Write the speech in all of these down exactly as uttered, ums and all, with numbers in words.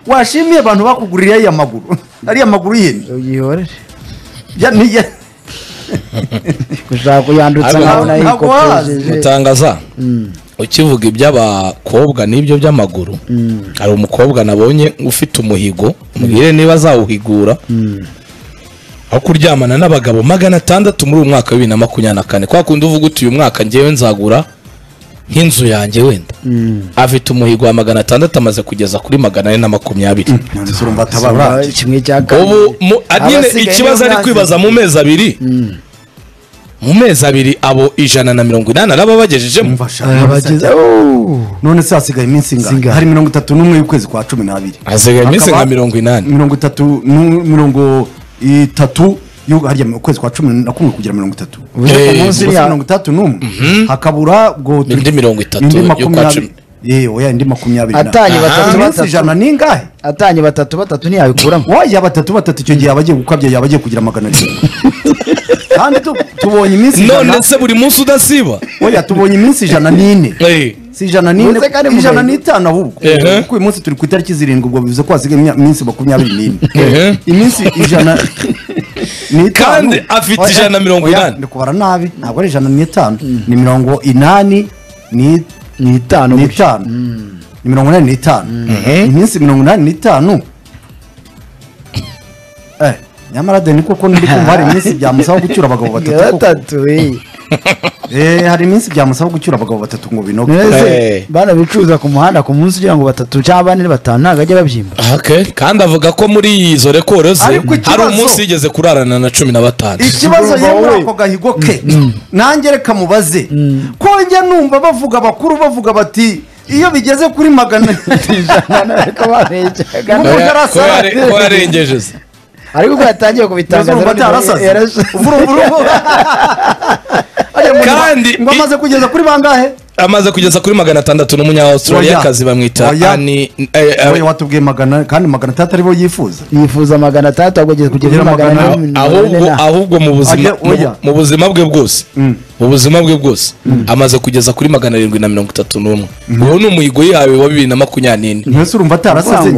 washimiye abantu bakugurira ya maguru ari amaguru yene uyihorere ya ni gushaka kuyandutsa nawe nayikopejeje mutangaza ukivuga iby'abakobwa n'ibyo by'amaguru hari umukobwa nabonye ufite umuhigo mubwire niba azawuhigura aho kuryamana n'abagabo magana atandatu muri uyu mwaka wa bibiri na makumyabiri na kane kwa kundi uvuga uti uyu mwaka ngewe nzagura nk'inzu yanjye wenda afite umuhigo wa magana atandatu amaze kugeza kuri magana ane na makumyabiri kimwe cya kane ubu ikibazo ari kwibaza mu mezi abiri mu mezi abiri abo ijana na mirongo inani araba bagejejemo none se hasigaye iminsi ingana hari mirongo itatu n'umwe y'ukwezi kwa cumi n'abiri hasigaye iminsi nka mirongo inani mirongo itatu mirongo itatu harya ukwezi kwa cumi na kumwe kugira mirongo itatu mirongo itatu n'umwe hakabura ubwo indi mirongo itatu y'ukwa cumi yewe oya indi makumyabiri atanye batatu batatu ijana ningahe atanye batatu batatu ntiyabikuramo oya batatu batatu icyo gihe abagiye gukabya yabagiye kugira magana arindwi kandi tubonye iminsi ijana none se buri munsi udasiba oya tubonye iminsi ijana n'ine si ijana n'ine ijana n'itanu ahubwo kuko uyu munsi turi ku itariki zirindwi ubwo bivuze ko hasigaye iminsi makumyabiri n'ine iminsi ijana kandi afite ijana na mirongo inani ndi kubara nabi ntabwo ari ijana n'itanu ni mirongo inani n'itanu n'itanu ni mirongo inani n'itanu iminsi mirongo inani n'itanu eh nyamara deni koko ndi kumva hari iminsi byamusaba gucyura abagabo batatu eh hari iminsi byamusaba gucyura abagabo batatu ngo binoge bana bicuza ku muhanda ku munsi kugira ngo batatu cyangwa bane batanu nagajye babyimba okay kandi avuga ko muri izo rekoro ze hari umunsi yigeze kurarana na cumi na batanu ikibazo yewe ako gahigo ke nange reka mubaze ko njye numva bavuga bakuru bavuga bati iyo bigeze kuri magana ijana ariko bareje ko yarengeje ariko ko yatangiye kubitangaza kandi ngo amaze kugeza kuri bangahe amaze kugeza kuri magana atandatu n'umunya Australia kazi bamwita ani oya watubwiye magana kandi magana atatu aribo yifuza yifuza magana atatu ageze kugeza magana ahubwo ahubwo mu buzima mu buzima bwe bwose mu buzima bwe bwose amaze kugeza kuri magana arindwi na mirongo itatu n'umwe uwo ni umuhigo yawe wa bibiri na makumyabiri ntese urumva atarasaze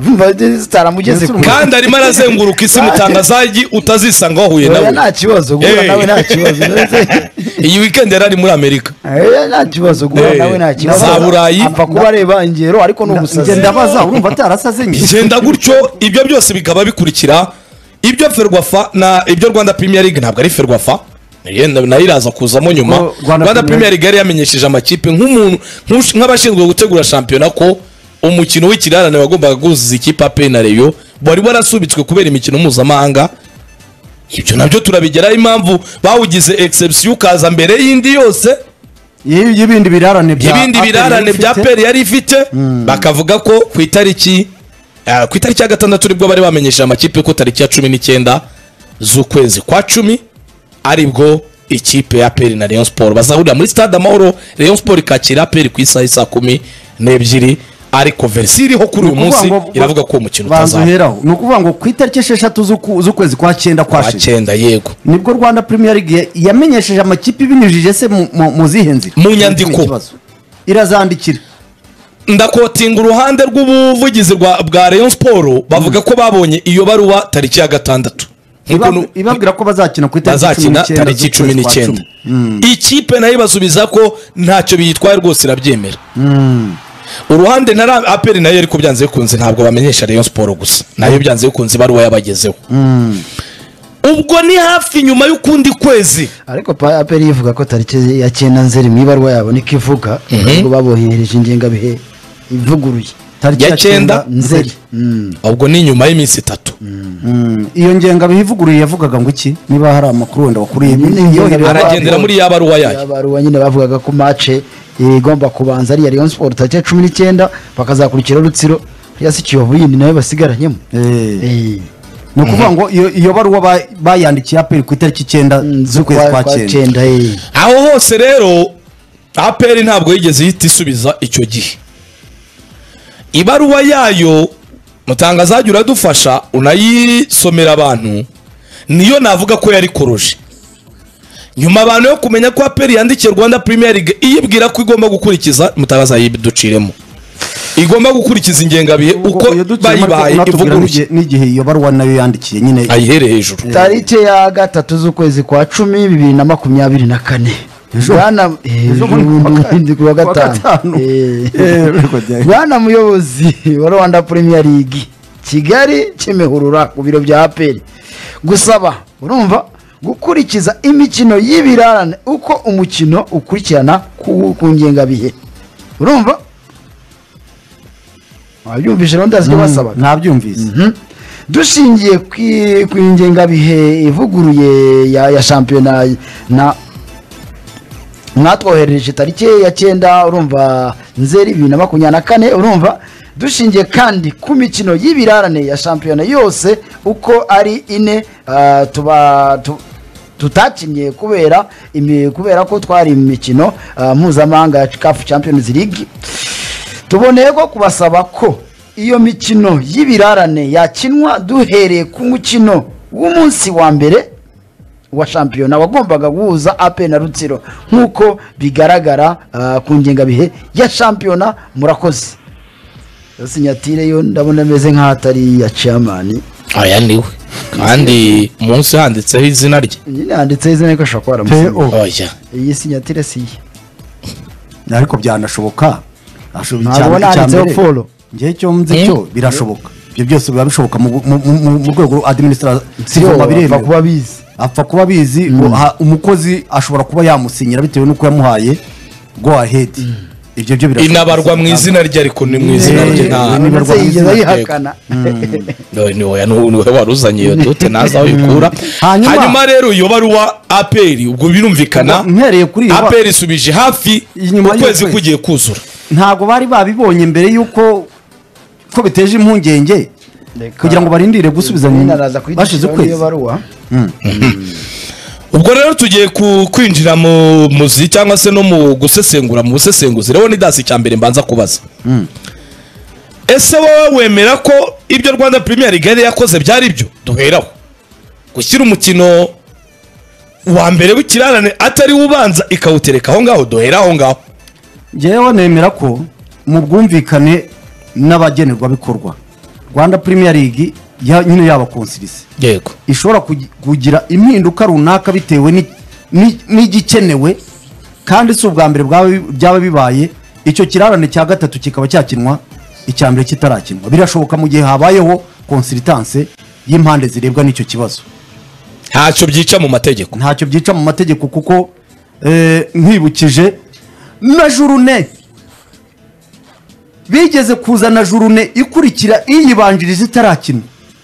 kandi arimo arazenguruka isi mutangazaji utazisanga wahuye nawe nta kibazo guhura nawe nta kibazo iyi weekend yari muri Amerika nta kibazo guhura nawe nta kibazo za Burayi apfa kuba areba ingero ariko n'ubusazi ngenda baza urumva atarasaze ngenda gutyo ibyo byose bikaba bikurikira ibyo Ferwafa na ibyo Rwanda Premier League ntabwo ari Ferwafa nayo iraza kuzamo nyuma Rwanda Premier League yari yamenyesheje amakipe nk'umuntu nk'abashinzwe gutegura shampiyona ko umukino w'ikirarane wagombaga guzuza ikipe A P R na Rayon bari barasubitswe kubera imikino mpuzamahanga ibyo nabyo turabigeraho impamvu bawugize exception kaza mbere y'indi yose y'ibindi birarane bya ibindi birarane bya P R yari ifite bakavuga ko ku itariki ku itariki ya gatandatu nibwo bari bamenyesha amakipe ko tariki ya cumi n'icyenda z'ukwezi kwa cumi aribwo ikipe ya P R na Rayon Sport bazahurira muri Stade Amahoro Rayon Sport ikakira P R ku isaha isa kumi n'ebyiri ariko versiri ho kuri uyu munsi iravuga ko umukino utazaheraho ni ukuvuga ngo ku itariki esheshatu z'ukwezi kwa cyenda kwashize cyenda yego nibwo Rwanda Premier League yamenyesheje amakipe binyujije se mu zihenzi mu nyandiko irazandikira ndakotinga uruhande rw'ubuvugizi bwa Rayon Sport bavuga ko babonye iyo baruwa tariki ya gatandatu ibabwira ko bazakina ku itariki cumi n'icyenda ikipe nayo basubiza ko ntacyo biyitwaye rwose irabyemera uruhande na A P R nayo ariko byanze bikunze ntabwo bamenyesha Rayon Sport gusa nayo byanze bikunze baruwa yabagezeho ubwo ni hafi nyuma y'ukundi kwezi ariko A P R ivuga ko tariki ya cyenda nzeri mu ibaruwa yabo niko ivuga ngo babohereje ingengabihe ivuguruye tariki ya cyenda nzeri ubwo ni nyuma y'iminsi itatu iyo ngengabihe ivuguruye yavugaga ngo iki niba hari amakuru wenda wakuriye aragendera muri ya baruwa yayo baruwa nyine bavugaga ko match igomba kubanza ari Rayon Sport tariki cumi n'icyenda bakazakurikira Rutsiro yasi Kiyovu yindi nayo basigaranyemo eh no kuvuga ngo iyo baruwa bayandikiye A P R ku itariki icyenda z'ukwezi kwa cyenda aho hose rero A P R ntabwo yigeze yita isubiza icyo gihe ibaruwa yayo mutangazaji uradufasha unayisomera abantu niyo navuga ko yari koroje nyuma abantu yo kumenya ko A P R yandikiye Rwanda Premier League iyibwira ko igomba gukurikiza mutangazaji yiduciremo igomba gukurikiza ingengabihe uko bayibaye ivuguruye n'igihe iyo baruwa nayo yandikiye nyine ayihereye hejuru. Tariki ya gatatu z'ukwezi kwa cumi bibiri na makumyabiri na kane Bwana wa gatanu Bwana muyobozi wa Rwanda Premier League Kigali Kimihurura ku biro bya A P R gusaba urumva gukurikiza imikino y'ibirarane uko umukino ukurikirana ku ngengabihe urumva abyumvise rondazi basaba nabyumvise dushingiye ku ngengabihe ivuguruye ya ya shampiyona na mwatwohereje tariki ya cyenda urumva nzeri bibiri na makumyabiri na kane urumva dushingiye kandi ku mikino y'ibirarane ya shampiyona yose uko ari ine uh, tuba tu, tutakinye kubera imi, kubera ko twari mu mikino uh, mpuzamahanga ya C A F Champions League tuboneye ko kubasaba ko iyo mikino y'ibirarane yakinwa duhereye ku mukino w'umunsi wa mbere wa shampiyona wagombaga guhuza A P R na Rutsiro nkuko bigaragara uh, ku ngengabihe ya shampiyona. Murakoze. Sinyatire yo ndabona meze nk'atari ya chairman. Aya niwe kandi umunsi handitseho izina rye. Nyine handitseho izina ko ashobora kwara oya iyi sinyatire si ariko byanashoboka ashobora cyane follow ngiye cyo mze cyo birashoboka ibyo byose biba bishoboka mu rwego administrative babireba kuba bizi apfa kuba bizi umukozi ashobora kuba yamusinyira bitewe nuko yamuhaye go ahead ibyo byo birashoboka inabarwa mu izina rye ariko ni mu izina rye nta nibarwa yigeza yihakana no ni oya no waruzanye iyo dote naza uyikura hanyuma rero iyo baruwa A P R ubwo birumvikana mpereye kuri A P R isubije hafi ukwezi kugiye kuzura ntago bari babibonye mbere yuko ko biteje impungenge kugira ngo barindire gusubizanya bashize ukwezi ubwo rero tugiye kwinjira mu muzi cyangwa se no mu gusesengura mu busesenguzi rero ni dasi cyambere mbanza kubaza ese wowe wemera ko ibyo Rwanda Premier League yakoze byari byo duheraho gushyira umukino wa mbere w'ikirarane atari ubanza ikawutereka aho ngaho duheraho ngaho jewe nemera ko mu bwumvikane n'abagenerwa bikorwa Rwanda Premier League ya nyine yaba konsilisi yego ishobora kugira impinduka runaka bitewe n'igikenewe kandi si ubwa mbere byaba bibaye icyo kirarane cya gatatu kikaba cyakinwa icyambere kitarakinwa birashoboka mu gihe habayeho consultance y'impande zirebwa n'icyo kibazo ntacyo byica mu mategeko ntacyo byica mu mategeko kuko nkibukije na jurune bigeze kuzana jurune ikurikira iyibanjiriza itarakinwa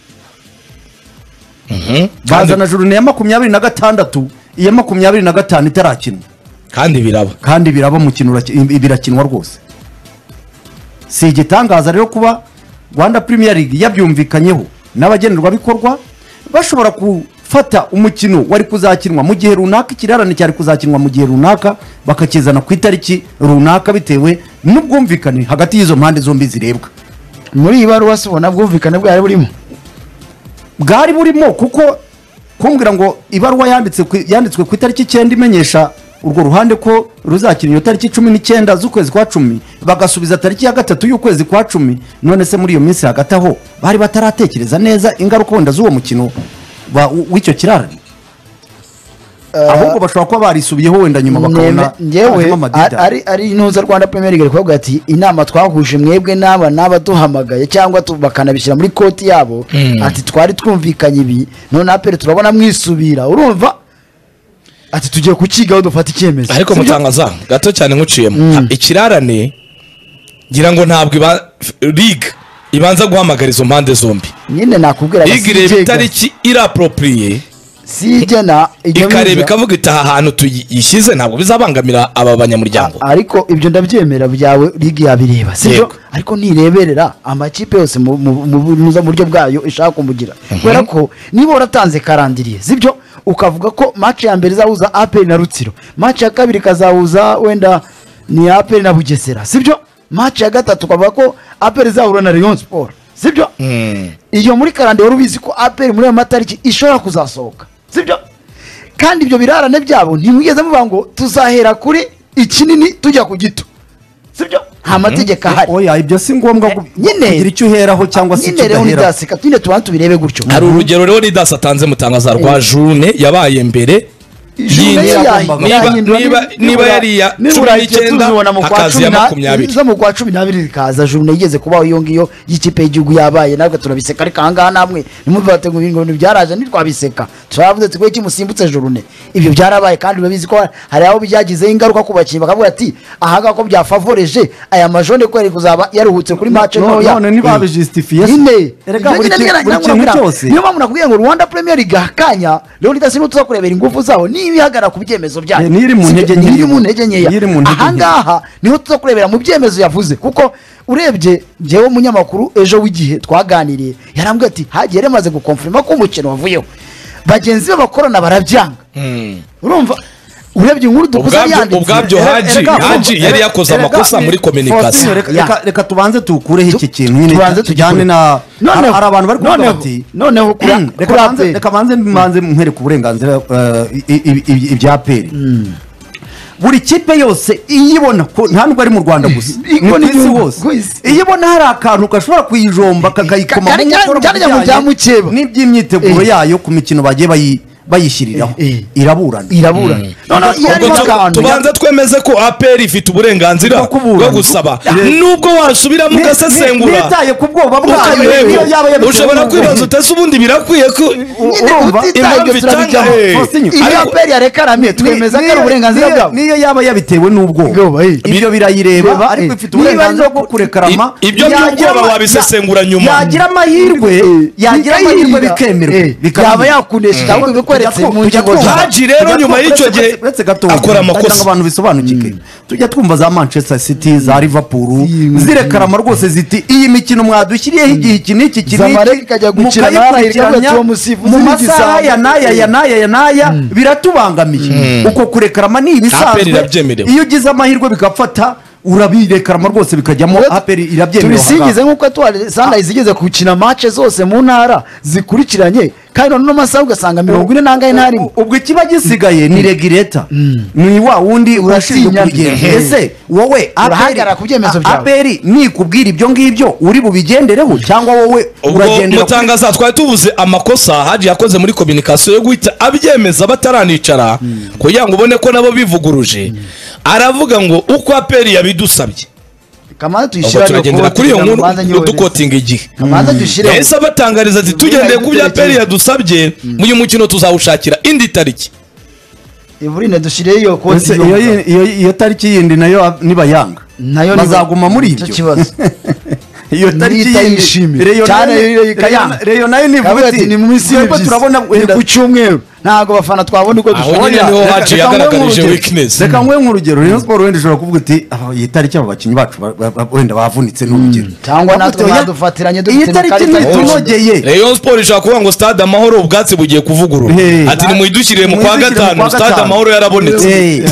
bazana jurune ya makumyabiri na gatandatu iya makumyabiri na gatanu itarakinwa kandi biraba kandi biraba mukino birakinwa rwose si igitangaza rero kuba Rwanda Premier League yabyumvikanyeho n'abagenerwa bikorwa bashobora gufata umukino wari kuzakinwa mu gihe runaka ikirarane cyari kuzakinwa mu gihe runaka bakakizana ku itariki runaka bitewe n'ubwumvikane hagati y'izo mpande zombi zirebwa. Muri ibaruwa subona bwumvikane bwari burimo bwari burimo kuko kumbwira ngo ibaruwa yanditse yanditswe ku itariki icyenda imenyesha urwo ruhande ko ruzakina iyo tariki cumi n'icyenda z'ukwezi kwa cumi bagasubiza tariki ya gatatu y'ukwezi kwa cumi none se muri iyo minsi hagati aho bari bataratekereza neza ingaruka wenda z'uwo mukino w'icyo kirarane ahubwo bashobora kuba barisubiyeho wenda nyuma bakabona ngewe ari ari intuza Rwanda Premier League kuvuga ati inama twahuje mwebwe n'aba n'aba duhamagaye cyangwa bakanabishyira muri koti yabo ati twari twumvikanye ibi none apere turabona mwisubira urumva ati tugiye kukigaho dufata icyemezo ariko mutangaza gato cyane nkuciyemo ikirarane ngira ngo ntabwo iba league ibanza guhamagara izo mpande zombi nyine nakubwira igire itariki irapproprié sijana ikareba ikavuga itaha ahantu tuyishyize ntabwo bizabangamira aba banyamuryango ariko ibyo ndabyemera byawe league yabireba sibyo ariko nireberera amakipe yose mu buryo bwayo ishaka kumugira kubera ko niba waratanze karandiriye sibyo ukavuga ko match ya mbere zahuza A P R na Rutsiro match ya kabiri kazahuza wenda ni A P R na Bugesera sibyo match ya gatatu ukavuga ko A P R zahura na Rayon Sport sibyo iyo muri karande wari ubizi ko A P R muri amatariki ishobora kuzasohoka sibyo kandi ibyo birarane byabo ntimwigeze muvuga ngo tuzahera kuri ikinini tujya ku gito sibyo nta mategeko ahari oya ibyo si ngombwa gu- nyine kugira icyo uheraho cyangwa se nyine icyo rero udaheraho. nidaseka nyine tubanze tubirebe gutyo hari urugero rero Leonidas atanze mutangaza rwa june yabaye mbere June Yindi- yayi- niba- yahindura niba- ni- niba nibura- yari iya nibura cumi igihe n'icyenda, tuzibona mu kwa hakaza cumi iya na- makumyabiri. zo mu kwa cumi n'abiri rikaza june yigeze kubaho iyo ngiyo y'ikipe y'igihugu yabaye natwe turabiseka ariko ahangaha namwe nimubate ngo ibintu byaraje ntitwabiseka turavuze tugoye kimusimbutse june ibyo byarabaye kandi urabizi ko hari aho byagizeho ingaruka ku bakinnyi bakavuga ati ahangaha ko byafavoreje aya majone ko yari kuzaba yaruhutse kuri match No- ntoya none ntibabijustifiye se. nyine Erega Ibyo buri nyine kintu- niyo buri kintu nakubwira. cyose. Niyo mpamvu nakubwiye ngo Rwanda Premier League akanya Leonidas ni tuza kurebera ingufu zawo niba ihagarara ku byemezo byayo Eh, n'iri mu Si- ntege nkeya. n'iri mu ntege nkeya N'iri mu ntege nkeya. ahangaha niho tuza kurebera mu byemezo yavuze kuko urebye njyewe umunyamakuru ejo w'igihe twaganiriye yarambwiye ati hagiye remaze gukonfirima ko umukino wavuyeho bagenzi be bakorana barabyanga urumva urebye inkuru dukuze Ubwabyo- yanditse ubwabyo Erega- Haji erega- Haji yari yakoze erega- amakosa muri Faustin, communication reka- Ya. reka- reka tubanze tukureho iki Tu- kintu nyine tubanze tujyane na Noneho- hari hari abantu bari kuvuga noneho- bati noneho kuri- "Hmm, reka kuri banze- A P R." reka banze mbanze mwereke uburenganzira eh, i- i- i- ibya peri buri kipe yose iyibona ko nta nubwo ari mu Rwanda gusa ni Iko ku ni isi igihugu hose ku isi. iyibona hari akantu gashobora kuyijomba kakayikoma Cyane mu cyane- nkokora mu cyane cyane mu bijyanye bya mukeba. n'iby'imyiteguro Eh. yayo ku mikino bagiye bayi- bayishyiriraho Eh, eh. iraburana irabura noneho iyo Ubwo harimo tu- akantu tubanze twemeze ko A P R ifite uburenganzira Bwo kuburana. bwo gusaba Eh. nubwo wasubiramo ugasesengura ntitaye ku bwoba bwayo ukareba, niyo yaba yabitewe ushobora n'ubwo- kwibaza utese ubundi birakwiye ko nyine urumva? utitaye ibyo Impamvu turabijyamo itanga- eh, Faustin, iyo ariko- aperi yarekaramye twemeza ko ari uburenganzira niyo- bwabo niyo yaba yabitewe n'ubwoba Ubwoba, eh. ibyo birayireba Reba, ariko eh. ifite Niba uburenganzira ari bwo no- kurekarama I- ibyo yagira by'ubwoba ama- wabisesengura ya- nyuma. yagira amahirwe yagira amahirwe bikemerwa yaba bikaba- yakunesha ahubwo bikweretse Tujya mu tujya ngingo twumva- zawe Haji rero tujya nyuma twumva- y'icyo uretse- gihe uretse gato akora amakosa. ndagira ngo abantu bisobanukike tujya twumva za Manchester City za Liverpool zirekarama rwose ziti iyi mikino mwadushyiriyeho igihe iki n'iki iki Zamalek n'iki ikajya gukina n'ahahirwa mukayikurikiranya ati uwo musifuzi mu ni masaha igisambo. ya n'aya ya n'aya ya n'aya biratubangamiye uko kurekarama ni A P R ibisanzwe irabyemerewe. iyo ugize amahirwe bigafata urabirekarama rwose bikajyamo aperi irabyemerewe tubisingize nk'uko tuwari sandayizi igeze gukina match zose mu ntara zikurikiranye kandi noneho amasaha ugasanga mirongo ine n'angahe ntarimo ubwo ikiba gisigaye ni regireta ni wa wundi urashinzwe Uratinya. kubigenza ese wowe Urahagarara ku byemezo byawe. aperi nikubwira ibyo ngibyo uri bubigendereho cyangwa wowe ubwo uragendera kuri- mutangaza twari tuvuze amakosa Haji yakoze muri communication yo guhita abyemeza bataranicara kugira ngo ubone ko nabo bivuguruje aravuga ngo uko A P R yabidusabye kamanza ubwo tuyishyira turagendera kuri iyo nkuru dukotinga igihe kamanza dushyire ese abatangariza ati tugendeye ku bya A P R yadusabye uyu mukino tuzawushakira indi tariki ivurine dushyire iyo koti Ese iyo yi- iyo iyo tariki yindi nayo nibayanga nayo bazaguma muri ibyo kibazo iyo tariki Nitayishimiye. Reyo Cyane nayo- Reyo ikayanga. Reyo- Reyo nayo nivuga kavuga ati ati ni mu minsi twebwe y'ibyiza. turabona ni wenda ku cyumweru ntabwo abafana twabona uko Aho dushobora nyine niho Reka- Haji reka nguhe yagaragarije nk'urugero. weakness. reka nguhe nk'urugero Rayon Sport wenda ishobora kuvuga iti "Ah, iyi tariki aba bakinnyi bacu ba- ba- ba- wenda bavunitse n'urugero cyangwa Bavuga natwe ati, "Oya, badufatiranye iyi dufite tariki ikarita ntitunogeye Rayon Sport ishaka kuvuga ngo stade amahoro ubwatsi bugiye kuvugurura Hey. ati nimuyidushyirire mu kwa Nimuyidushyirire mu gatanu kwa stade gatanu. amahoro yarabonetse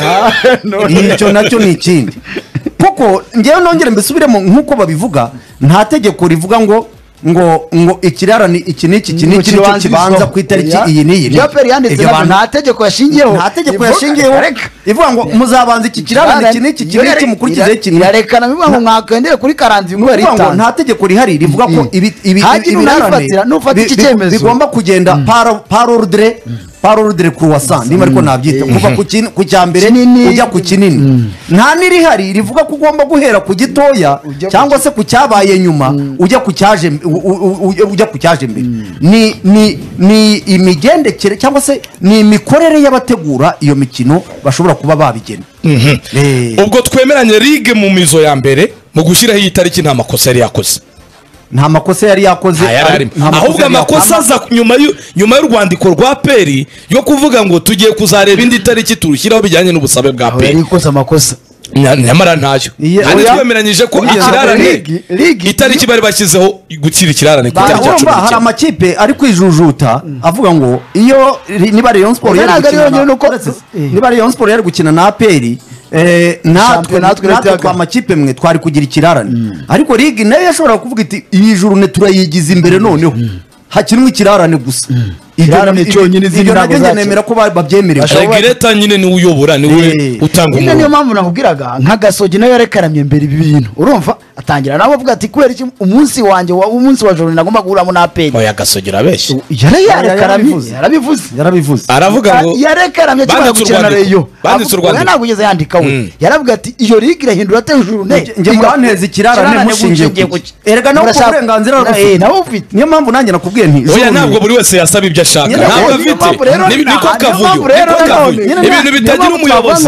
Eh, icyo nacyo ni ikindi kuko ngewe nongere mbisubiremo nk'uko babivuga nta tegeko rivuga ngo ngo ngo ikirarane iki n'iki iki n'iki nicyo kibanza ku itariki iyi n'iyi iyo peri yanditse Ibyo nabyo bantu- nta tegeko yashingiyeho nta tegeko Ivuga- yashingiyeho Reka. ivuga ngo muzabanza iki kirarane iki n'iki iki n'iki mukurikizeho iki n'iki irarekana bivuga ngo mwakwendere kuri karindwi Ni ukuvuga ngo itanu nta tegeko rihari rivuga ko Mm. ibi ibi Haji ibirarane nunayifatira, nufata bi- iki bi- cyemezo. bigomba kugenda par par ordre par ordre croissant niba ariko nabyita kuva ku kin- ku cya mbere Kinini. ujya ku kinini nta n'irihari rivuga ko ugomba guhera ku gitoya Ujya ku cyangwa se ku cyabaye nyuma ujya ku cyaje u- u- u- ujya ku cyaje mbere ni ni ni imigendekere cyangwa se ni imikorere y'abategura iyo mikino bashobora kuba babigena Eh. ubwo twemeranye ligue mu mizo ya mbere mu gushyiraho iyi tariki nta makosa yari yakoze nta makosa yari yakoze nta yari ari- arimo nta makosa ahubwo yari yakoze. amakosa aza nyuma y'u- nyuma y'urwandiko rwa peri yo kuvuga ngo tugiye kuzareba indi tariki turushyiraho bijyanye n'ubusabe bwa aho yari peri ikoze amakosa Nya- nyamara ntayo Iye- kandi oya. twemeranyije ko Oya. ikirarane Ligi- ligi- itariki bari bashyizeho gukira ikirarane ku Ba- itariki ya urumva cumi hari n'icyenda amakipe ari kwijujuta avuga ngo iyo ri- niba Rayon Sport Oya, yari ntabwo ari gukina yonyine na- uko- uretse- Eh. niba Rayon Sport yari gukina na A P R eh, natwe Shampiyona natwe natwe natwe twa makipe mwe twari kugira ikirarane ariko ligue nayo yashobora kuvuga iti iyi juru ne turayigiza imbere noneho hakinwe ikirarane gusa kirarane cyonyine zindi ntabwo nemera ko babyemerewe Gireta nyine ni uyobora ni we utanga umuntu niyo mpamvu nakubwiraga nka Gasogi nayo yarekaramye imbere ibi bintu urumva atangira nawe avuga ati kubera iki umunsi wanjye wa umunsi wa joro nagomba guhuramo na Aperi oya Gasogi rabeshye yari yarekaramye yarabivuze yarabivuze aravuga ngo yarekaramye cyangwa gukina Rayo banditse u Rwanda ntabwo ugeze yandika we yaravuga ati iyo ligue irahindura tejuru ne nge muranteza ikirarane mushingiye erega no uburenganzira rufite nawe ufite niyo mpamvu nanjye nakubwiye nti oya ntabwo buri wese yasaba ibyo ashaka ntabwo afite niko kavuyo ibintu bitagira umuyobozi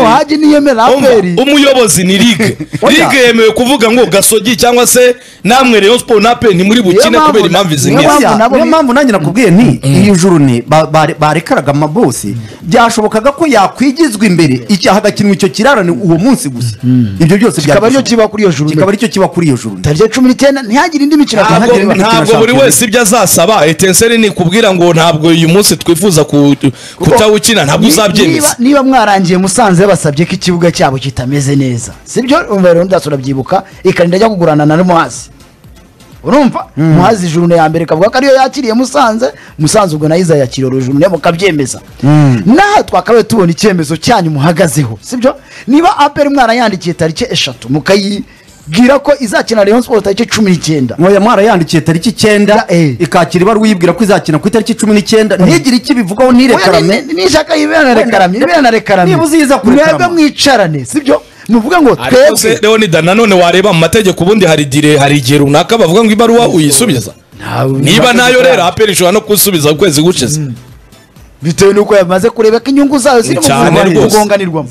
umuyobozi ni ligue ligue yemewe kuvuga ngo Gasogi cyangwa se namwe Rayon Sport na Aperi ni muri bukine kubera impamvu izi niyo mpamvu nanjye nakubwiye nti iyi juru ni barekaraga amabosi byashobokaga ko yakwigizwa imbere icyaha gakinwa icyo kirarane uwo munsi gusa ibyo byose kikaba aricyo kiba kuri iyo juru kikaba aricyo kiba kuri iyo juru tariki cumi n'icyenda ntihagire indi mikino ntabwo buri wese ibyo azasaba Etincelle ni kubwira ngo ntabwo uyu munsi twifuza kutawukina ntabwo uzabyemeza niba mwarangiye Musanze basabye ko ikibuga cyabo kitameze neza sibyo umva rero ndasura byibuka ikarinda ajya kugurana na Muhazi urumva Muhazi juru ya mbere kavuga ko ariyo yakiriye Musanze Musanze ubwo nayiza yakiriye juru ne mukabyemeza naha twakabaye tubona icyemezo cyanyu muhagazeho sibyo niba Aperi mwana yandikiye tariki eshatu mukayi gira ko izakina Rayon Sport tariki cumi n'icyenda moya mwara yandikiye tariki icyenda ikakira ibarwa yibwira ko izakina ku itariki cumi n'icyenda ntigire iki bivugaho nirekarame nishaka yibera rekarame ibera rekarame niba uziza mwebwe mwicarane sibyo muvuga ngo twebwe Leonidas nanone wareba mu mategeko ubundi hari dire hari igihe runaka bavuga ngo ibaruwa uyisubiza niba nayo rero Aperi ishobora no kusubiza ukwezi gucize bitewe nuko yamaze kureba ko inyungu zayo ziri mu kugonganirwa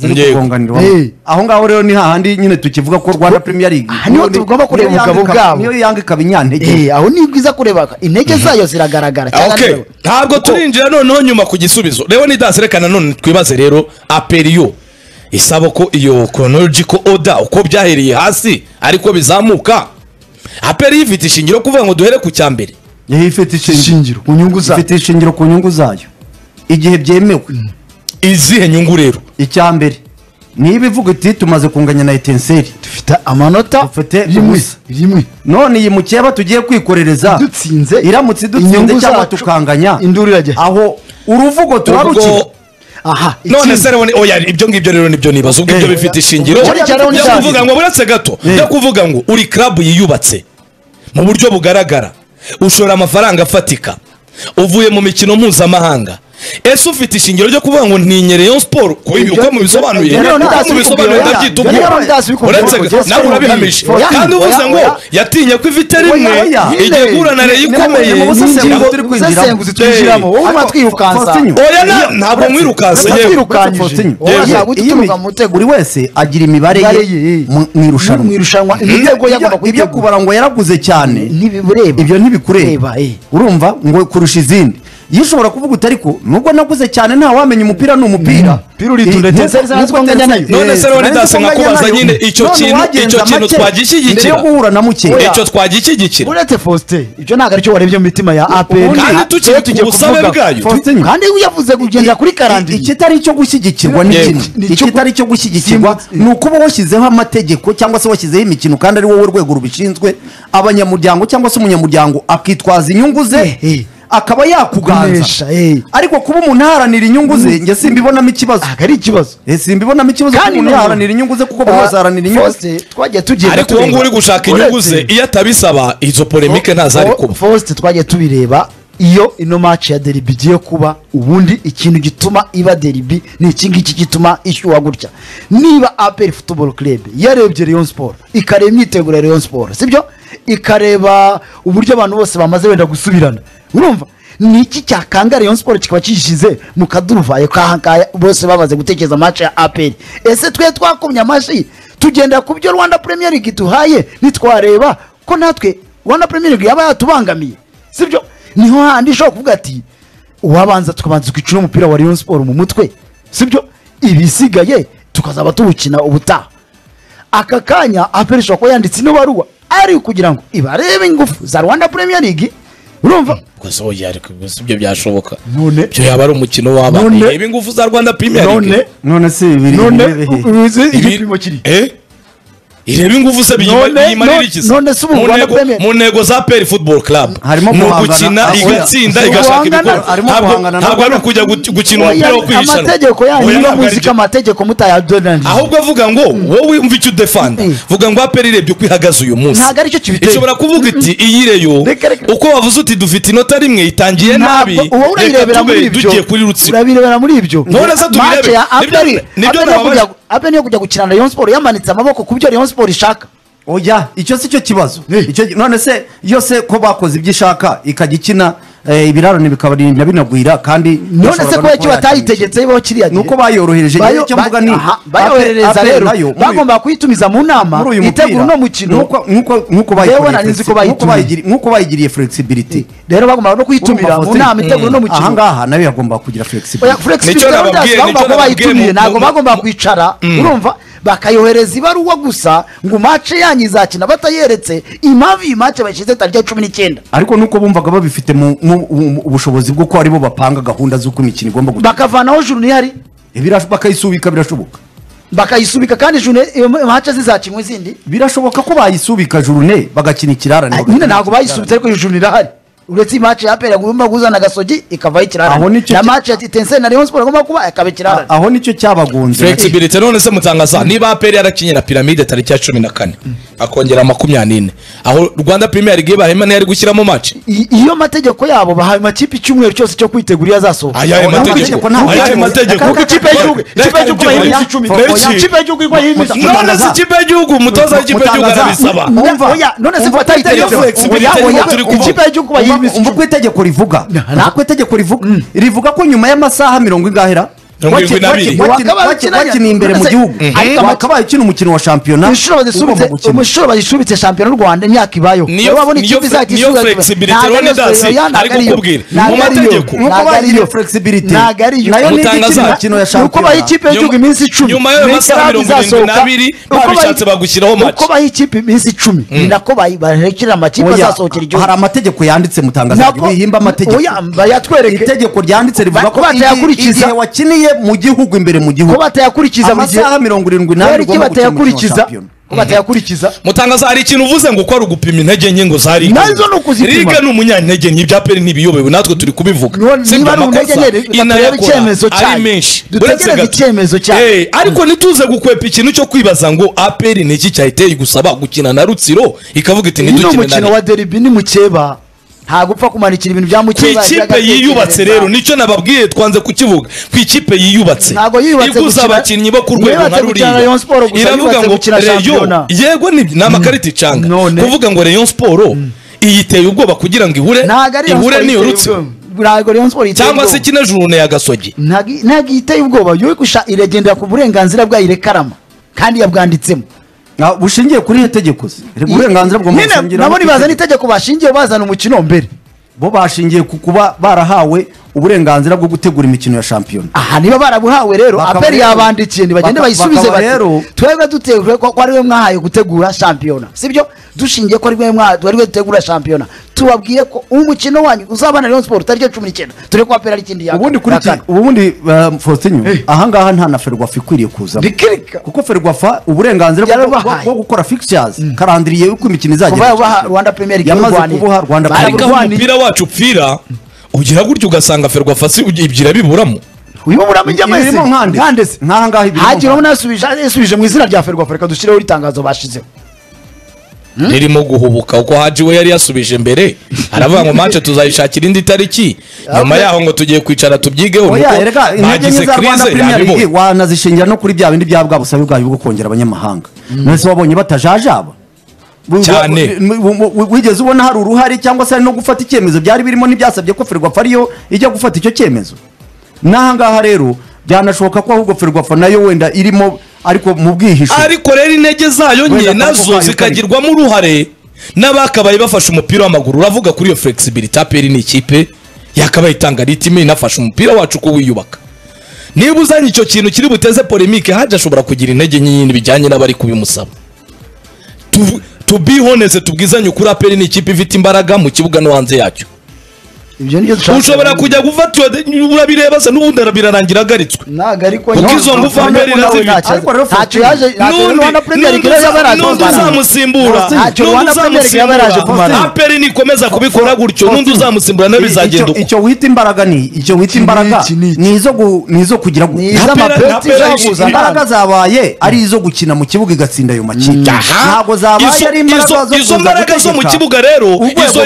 aho ngaho rero ni hahandi nyine tukivuga ko Rwanda Premier League niyo tugomba kureba ubugabo bwabo niyo yanga ikabinyantegeye aho ni bwiza kureba intege zayo ziragaragara cyane ntabwo turinjira noneho nyuma ku gisubizo Leonidas reka nanone twibaze rero Aperi yo isaba ko iyo chronological order uko byahereye hasi ariko bizamuka Aperi ifite ishingiro kuvuga ngo duhere ku cyambere ifite ishingiro ku nyungu zayo ifite ishingiro ku nyungu zayo igihe byemewe izihe nyungu rero icyambere niba ivuga iti tumaze kunganya na Etincelle dufite amanota dufite rimwe none iyi mukeba tugiye kwikorereza dutsinze iramutse dutsinze cyangwa tukanganya aho uruvugo turarukira aha none se rero oya ibyo ngibyo rero nibyo nibaza ubwo ibyo bifite ishingiro yo kuvuga ngo buretse gato yo kuvuga ngo uri club yiyubatse mu buryo bugaragara ushora amafaranga afatika uvuye mu mikino mpuzamahanga ese ufite ishingiro ryo kuvuga ngo ntinye Rayon Sport uko mu bisobanuye mu bisobanuye ndabyituko uretse nawe urabihamisha kandi uvuze ngo yatinye ko ifite rimwe igiye guhura na Rayon ikomeye musesenguzi twinjiramo wowe mwatwirukansa oya ntabwo mwirukansa yewe buri wese agira imibare ye mu irushanwa mu irushanwa imitego yagomba ibyo kubara ngo yaraguze cyane ntibibureba ibyo ntibikureba urumva ngo kurusha izindi yishobora kuvuga utari ko nubwo naguze cyane nta wamenya umupira ni umupira pirurito ndetse nganya nayo none se Leonidas nkakubaza nyine icyo kintu icyo kintu twagishyigikira guhura na muke icyo twagishyigikira uretse Faustin ibyo ntago aricyo warebye mu mitima ya Aperi kandi tukiri ku busabe bwayo kandi uyavuze kugendera kuri karandiri ikitari cyo gushyigikirwa ni kimwe ikitari cyo gushyigikirwa ni ukuba washyizeho amategeko cyangwa se washyizeho imikino kandi ari wowe urwego rubishinzwe abanyamuryango cyangwa se umunyamuryango akitwaza inyungu ze akaba yakuganza ariko kuba umuntu aharanira inyungu ze nge simbibonamo ikibazo ari ikibazo simbibonamo ikibazo kandi umuntu aharanira inyungu ze kuko buri wese aharanira inyungu ze twagiye tugenda ariko uwo nguwo uri gushaka inyungu ze iyo atabisaba izo polemike ntazari kuba Faustin twagiye tubireba iyo ino match ya derby igiye kuba ubundi ikintu gituma iba derby ni iki ngiki gituma ishyuha gutya niba Aperi Football Club yarebye Rayon Sport ikareba imyiteguro ya Rayon Sport sibyo ikareba uburyo abantu bose bamaze wenda gusubirana urumva niki cyakanga Rayon Sport kikaba kishize mu kaduruvayo kahangaya bose babaze gutekereza match ya Aperi ese twe twakomye amashi tugenda ku byo Rwanda Premier League tuhaye nitwareba ko natwe Rwanda Premier League yaba yatubangamiye sibyo niho handi shoko kuvuga ati uwabanza tukabanza kwicuna umupira wa Rayon Sport mu mutwe sibyo ibisigaye tukazaba tuwukina ubutaha aka kanya Aperi shoko yanditse no baruwa ari kugira ngo ibarebe ingufu za Rwanda Premier League urumva gusa yari kubisa ibyo byashoboka none byo yaba ari umukino w'abana ibi ngufu za Rwanda Premier League none none se biri none uzi igipimo kiri eh ireba ingufu se biyimarira iki none se ubu Rwanda Premier mu ntego za P L Football Club harimo no guhangana, gukina ah, igatsinda oya. igashaka Guhangana, ibikorwa harimo Ntabwo- guhangana na ntabwo ari Rwanda. ukujya gu- gukina umupira wo kwihishanwa amategeko yanyu Oya, niyo ntabwo muzika aribyo. amategeko mutayadonanije ahubwo avuga ngo wowe umva icyo udefanda Mm. vuga ngo aperi irebye uko ihagaze uyu munsi Ntabwo aricyo kibiteye. ishobora kuvuga iti iyi reyo Reka, reka. uko wavuze uti dufite inota rimwe itangiye nabi Ntabwo uwo reka urayirebera muri tube ibyo dugiye kuri rutsiro urabirebera muri ibyo None se tubirebe. Match ya Nibyo- aperi nibyo aperi yo nababaje. kujya- aperi yo kujya gukina na Rayon Sport yamanitse amaboko ku byo Rayon Sport ishaka oya icyo si cyo kibazo icyo none se yose ko bakoze ibyo ishaka ikajya ikina eh, ibirarane bikabarinda binagwira kandi none bashobora se no ko icyo kuba batayitegetse bo kiriya gihe nuko bayorohereje Bayo- icyo ba- mvuga ni aha, bayoherereza Aperi rero nayo muri- bagomba kuyitumiza mu nama muri uyu itegura mupira uno mukino nuko nuko nuko Rero bayikoreye nari nzi ko flexi- nuko bayitumiye. bayigiri- nuko bayigiriye flexibility rero bagomba no kuyitumira mu nama itegura uno aha mukino ngaha nayo yagomba kugira oya flexibility flexibility Nicyo rero nababwiye, bagomba nicyo kuba nababwiye bayitumiye mu- ntabwo mu- bagomba mu- kwicara urumva bakayohereza ibaruwa gusa ngo mace yanyu izakina batayeretse impamvu iyi mace bayishyize tariki ya cumi n'icyenda ariko nuko bumvaga babifite mu mu- mu- ubushobozi bw'uko aribo bapanga gahunda z'uko imikino igomba gukina bakavanaho juru ntihari Birash- bakayisubika birashoboka bakayisubika kandi juru iyo mace zizakinwa izindi birashoboka ko bayisubika jurune bagakina ikirarane Ah, nyine bagakina ntabwo bayisubitse ariko iyo juru irahari uretse imace ya aperi agomba kuzana agasogi ikavaho Aho ikirarane nicyo na cya- mace ya titense na Rayon Sport agomba kuba ikaba ikirarane aho nicyo cyabagonze flexibility none se mutangaza niba aperi yarakinye na piramide tariki ya cumi na kane akongera makumyabiri n'ine aho Rwanda Premier League bahema ntiyari gushyiramo match I- iyo mategeko yabo bahaye amakipe icyumweru cyose cyo kwitegura iyo azasohoka ayahe Ntabwo mategeko amategeko ntabwo ayahe ari- mategeko kuko ikipe y'igihugu ikipe y'igihugu ibaha iminsi icumi Menshi. ikipe y'igihugu ibaha iminsi icumi none se ikipe y'igihugu umutoza w'ikipe y'igihugu Mutangaza. arabisaba Umva. Oya, none se Umva ko batayiteretse iyo flexibility Oya, oya, turi kuvuga. ikipe y'igihugu bayiha iminsi umva icumi uko itegeko rivuga umva uko itegeko rivuga rivuga ko nyuma y'amasaha mirongo ingahera Mirongo irindwi n'abiri. Wakabaye ukina- wakiniye imbere mu None se- gihugu ariko wakabaye ukina umukino wa shampiyona inshuro bazisubitse ugomba gukina. inshuro bazisubitse shampiyona y'u Rwanda imyaka ibayo Niyo- Rero wabona niyo ikipe fle- izajya niyo isubira- flexibility Ntabwo Ronnie ariyo, Dasi oya, ntabwo ari ariyo. kukubwira. Ntabwo Mu ariyo. mategeko. Nk'uko Ntabwo bayigiriye ariyo. flexibility. Ntabwo ariyo. Nayo ni Mutangaza. igikina imikino ya Nuko shampiyona. baha ikipe y'igihugu Nyuma- iminsi icumi nyuma y'ayo Ni masaha club mirongo irindwi izasohoka. n'abiri Uko bayi- babishatse bagushyiraho match. uko baha ikipe iminsi icumi ni nako bayi- barekera amakipe Oya, azasohokera igihugu hari amategeko yanditse mutangaza Nako- bihimba amategeko oya, bayatwereke itegeko ryanditse rivuga Ko ko batayakurikiza. igihe wakiniye mu gihugu imbere mu gihugu ko batayakurikiza buri gihe amasaha mirongo irindwi n'abiri Kubera iki ugomba gukina umukino wa batayakurikiza shampiyona. ko batayakurikiza mutangaza hari ikintu uvuze ngo ko ari ugupima intege nke ngo za liga Nazo ni ukuzipima. liga ni umunyantege nke ibya peri ntibiyobewe natwe turi kubivuga Niba Sibyo, ari amakosa intege nke, reka turebe inayakora icyemezo ari cyayo. menshi Dutegereze Uretse gato. icyemezo cyayo. Eh, ariko ntituze gukwepa ikintu cyo kwibaza ngo aperi ni iki cyahiteye gusaba gukina na rutsiro ikavuga iti uyu ni ntidukine umukino na wa deribi ni mukeba ntabwo upfa kumanikira ibintu bya ku mukeba ikipe yiyubatse rero nicyo nababwiye twanze kukivuga ku ikipe yiyubatse Ntabwo yiyubatse iguza gukina- abakinnyi bo ku rwego yiyubatse nka gukina ruriya Rayon Sport gusa, iravuga yiyubatse ngo gukina reyo shampiyona. yego ni ni amakarita icanga None. kuvuga ngo reyo siporo iyiteye ubwoba kugira ngo ihure ntabwo ari ihure Rayon n'iyo Sport rutsiro iteye ubwoba. Ntabwo Rayon Sport iteye cyangwa se ubwoba. ikine jurune ya gasogi Ntabwo ntabwo iteye ubwoba yo gusha iragendera ku burenganzira bwayo irekarama kandi yabwanditsemo Ah, bushingiye kuri iri tegeko se uburenganzira bwo nyine nabo nibazana itegeko bashingiye bazana umukino mbere bo bashingiye ku kuba barahawe uburenganzira bwo gutegura imikino ya shampiyona aha niba barabuhawe rero Bakaba aperi rero- yabandikiye ntibagende baka- bayisubize bakaba bati rero- twebwe dutegure ko ari we mwahaye gutegura shampiyona sibyo dushingiye ko ari we mwahaye ari we dutegura shampiyona tubabwiye ko umukino wanyu uzabana na Rayon Sport tariki ya cumi n'icyenda turi ko aperi ari ikindi yaka ubundi kuri iki ubundi uh, Faustin ahangaha nta na ferwafa ikwiriye kuzamo rikirika kuko ferwafa uburenganzira bwo- Yarabahaye. bwo bwo gukora fixtures karandiriye uko imikino kuva izagera yabaha Rwanda Premier League yamaze y'u kubuha Rwanda Bara- ariko aho Barwaniye. umupira wacu upfira ugira gutyo ugasanga ferwafa si ibyira biburamo uyu muramujya mwese ibirimo nkande nkande se nk'aha ngaha ibirimo hagira nkande. yasubije yasubije mu izina rya ferwafa reka dushyireho itangazo bashizeho ririmo guhubuka uko haji we yari yasubije mbere aravuga ngo match tuzayishakira indi tariki nyuma yaho ngo tugiye kwicara tubyigeho oya nuko erega intege nke bagize za Rwanda crise Premier League yabibonye wanazishingira no kuri bya bindi bya bwa busabe bwayo bwo kongera abanyamahanga mwese wabonye batajajaba Cyane. W- w- w- wigeze ubona hari uruhare cyangwa se hari no gufata icyemezo byari birimo n'ibyasabye ko ferwafa ariyo ijya gufata icyo cyemezo n'ahangaha rero byanashoboka ko ahubwo ferwafa nayo wenda irimo ariko mu bwihisho ariko rero intege zayo nke Wenda nazo kavuga zikagirwamo uruhare n'abakabaye bafashe umupira w'amaguru uravuga kuri iyo flexibility aperi ni ikipe yakabaye itanga ritime inafasha umupira wacu ko wiyubaka niba uzanye icyo kintu kiri buteze polemique haje ashobora kugira intege nyinshi bijyanye n'abari kubimusaba Tu- to be honest tubwizanye ukuri aperi ni ikipe ifite imbaraga mu kibuga no hanze yacyo ibyo nibyo dushaka ushobora kujya gufata urabireba se n'ubundi birarangira agaritswe naga ariko kuko izo ngufu mbere nazibitse ntacyo yaje Rwanda Premier League yabaraje n'undi uzamusimbura ntacyo Rwanda Premier League yabaraje kumara aperi nikomeza kubikora gutyo n'undi uzamusimbura nawe bizagenda uko icyo wita imbaraga ni icyo wita imbaraga ni izo ni izo kugira ngo imbaraga zabaye ari izo gukina mu kibuga igatsinda ayo makipe ntabwo zabaye ari imbaraga izo mbaraga zo mu kibuga rero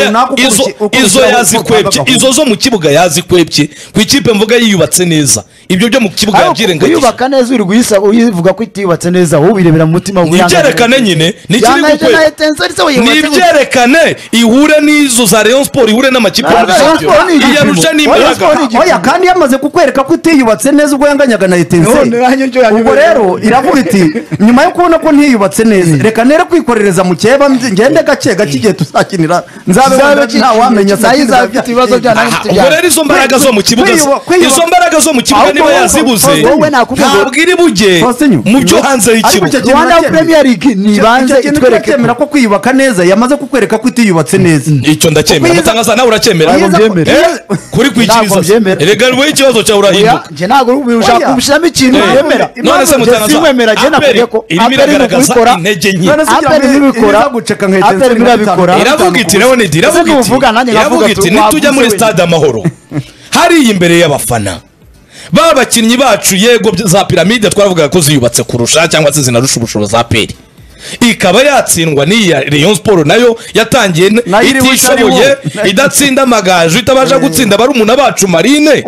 izo yazikwebye izo zo mu kibuga yazikwebye ku ikipe mvuga yiyubatse neza ibyo byo mu kibuga yabyirengagije yubaka neza uri guhisa uyivuga ko itiyubatse neza wowe birebera mu mutima nibyerekane nyine nikiri gukwe nibyerekane ihure n'izo za Rayon Sport ihure n'amakipe yarusha n'imbaraga oya kandi yamaze kukwereka ko itiyubatse neza ubwo yanganyaga na Etincelle ubwo rero iravuga iti nyuma yo kubona ko ntiyubatse neza reka nere kwikorereza mu cyeba ngende gake gake igihe tuzakinira nzabe nta wamenya sayizafite ibibazo bya nayo ubwo rero izo mbaraga zo mu kibuga izo mbaraga zo mu kibuga niba yazibuze ntabwo iri bujye mu byo hanze y'ikibuga Rwanda Premier League nibanze itwereke kwemera ko kwiyubaka neza yamaze kukwereka ko itiyubatse neza icyo ndacyemera mutangaza nawe uracyemera kuri kwikiriza erega we ikibazo cyawe urahinduka nje ntabwo ushaka kubishiramo ikintu yemera none se mutangaza wemera je nakubwiye ko iragaragaza intege nke aperi nibikora aperi nibikora iravuga iti rero ni diravuga iti iravuga iti nitujya muri stade amahoro hari imbere y'abafana ba bakinnyi bacu yego za piramide twaravuga ko ziyubatse kurusha cyangwa se zinarusha ubushobozi za aperi ikaba yatsindwa n'iya Rayon Sport nayo yatangiye itishoboye idatsinda amagaju itabasha gutsinda barumuna bacu Marine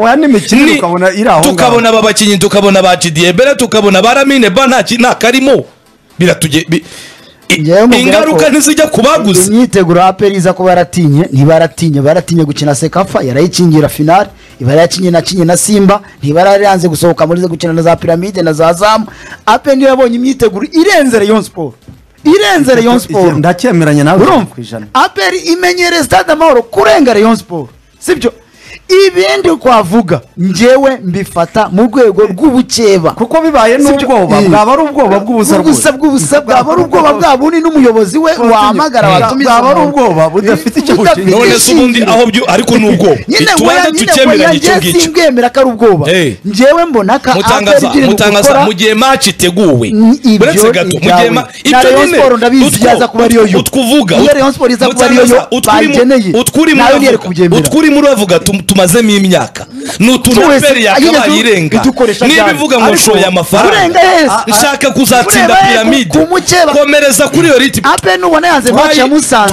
tukabona aba bakinnyi tukabona ba Diebere tukabona baramine ba nta nta karimo biratuje ingaruka ntizijya kubaguza imyiteguro aperi iza ko baratinye ntibaratinye baratinye gukina Sekafa yarayikingira final ibarayakinye na kinye na Simba ntibararanze gusohoka muri zo gukina na za piramide na za Zamu aperi niyo yabonye imyiteguro irenze Rayon Sport irenze Rayon Sport ndacyemeranya nawe kwijana aperi imenyere Stade Amahoro kurenga Rayon Sport sibyo ibindi kwavuga njewe mbifata mu rwego rw'ubukeba kuko bibaye n'ubwoba bwaba ari ubwoba bw'ubusa rwose bw'ubusa bwaba ari ubwoba bwabuni n'umuyobozi we wahamagara watumiza bwaba ari ubwoba budafite icyo bushingiye none se ubundi aho byo ariko n'ubwoba tubanze tukemera icyo ngicyo simbwemera ko ari ubwoba njewe mbona ka mutangaza mutangaza mu gihe match iteguwe buretse gato mu gihe ibyo nyine ndabizi yaza kuba ariyo yo utkuvuga Rayon Sport iza kuba ariyo yo bageneye utwuri muri bavuga tumazemo imyaka nutuntu aperi yakabaye irenga niba ivuga ngo shoya amafaranga nshaka kuzatsinda piramide komereza kuri yo riti aperi nubona yanze match ya Musanze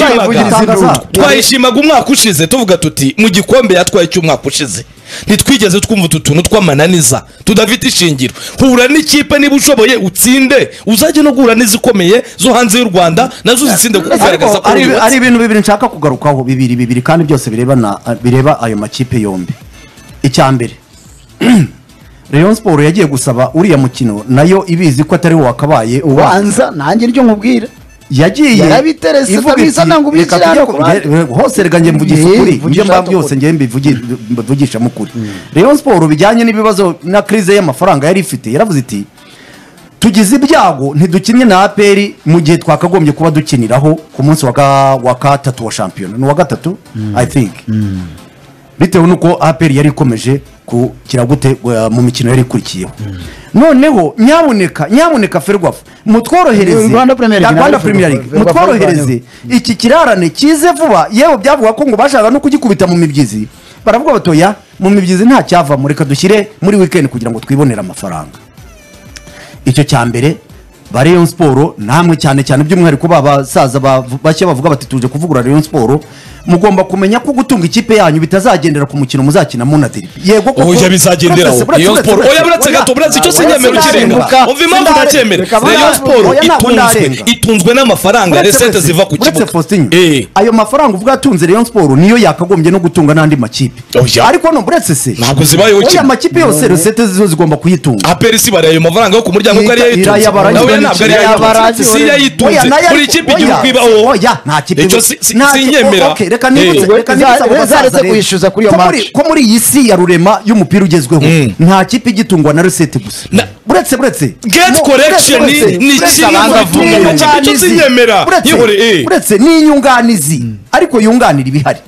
twayishimaga umwaka ushize tuvuga tuti mu gikombe yatwaye cy'umwaka ushize ntitwigeze twumva utuntu tw'amananiza tudafite ishingiro hura n'ikipe niba ushoboye utsinde uzajye no guhura n'izikomeye zo hanze y'u Rwanda nazo zitsinde kugaragaza ko ari ibintu bibiri nshaka kugarukaho bibiri bibiri kandi byose birebana bireba ayo makipe yombi icya mbere Rayon Sport yagiye gusaba uriya mukino nayo ibizi ko atari wakabaye ubanza nanjye ryo nkubwira yagiye yarabiterese kabisa nangu bikirana hose rega nge mvugisha ukuri nje mba byose nge mbivugisha mukuri Rayon Sport bijyanye n'ibibazo na crise y'amafaranga yari ifite yaravuze iti tugize ibyago ntidukinye na aperi mu gihe twakagombye kuba dukiniraho ku munsi wa gatatu wa shampiyona ni wa gatatu I think bitewe nuko aperi yari ikomeje ku kiragute mu mikino yari ikurikiyeho noneho nyaboneka nyaboneka Ferwafa mutworohereze Rwanda Premier League mutworohereze iki kirarane kize vuba yewe byavuga ko ngo bashaka no kugikubita mu mibyizi baravuga batoya mu mibyizi nta cyava muri kadushyire muri weekend kugira ngo twibonere amafaranga icyo cyambere ba Rayon Sport namwe cyane cyane by'umwihariko babasaza bashya bavuga bati tuje kuvugura Rayon Sport mugomba kumenya ko gutunga ikipe yanyu bitazagendera ku mukino muzakina mu Nadiri yego ko oya bizagendera Rayon Sport oya buretse gato buretse icyo sinyemera ukirenga umva impamvu nacyemera Rayon Sport itunzwe itunzwe n'amafaranga recette ziva ku kibuga eh ayo mafaranga uvuga atunze Rayon Sport niyo yakagombye no gutunga n'andi makipe ariko no buretse se ntabwo zibayeho oya makipe yose recette zizo zigomba kuyitunga aperi si bari ayo mafaranga yo ku muryango ko ari yayitunze nawe ntabwo ari yayitunze si yayitunze buri kipe igiye kwibaho oya nta kipe icyo sinyemera reka nibutse reka nibutse kwishyuza kuri iyo match ko muri iyi si ya rurema y'umupira ugezweho nta kipe igitungwa na recette gusa buretse buretse get correction ni kimwe mu bitunga amakipe icyo sinyemera buretse ni inyunganizi ariko yunganira ibihari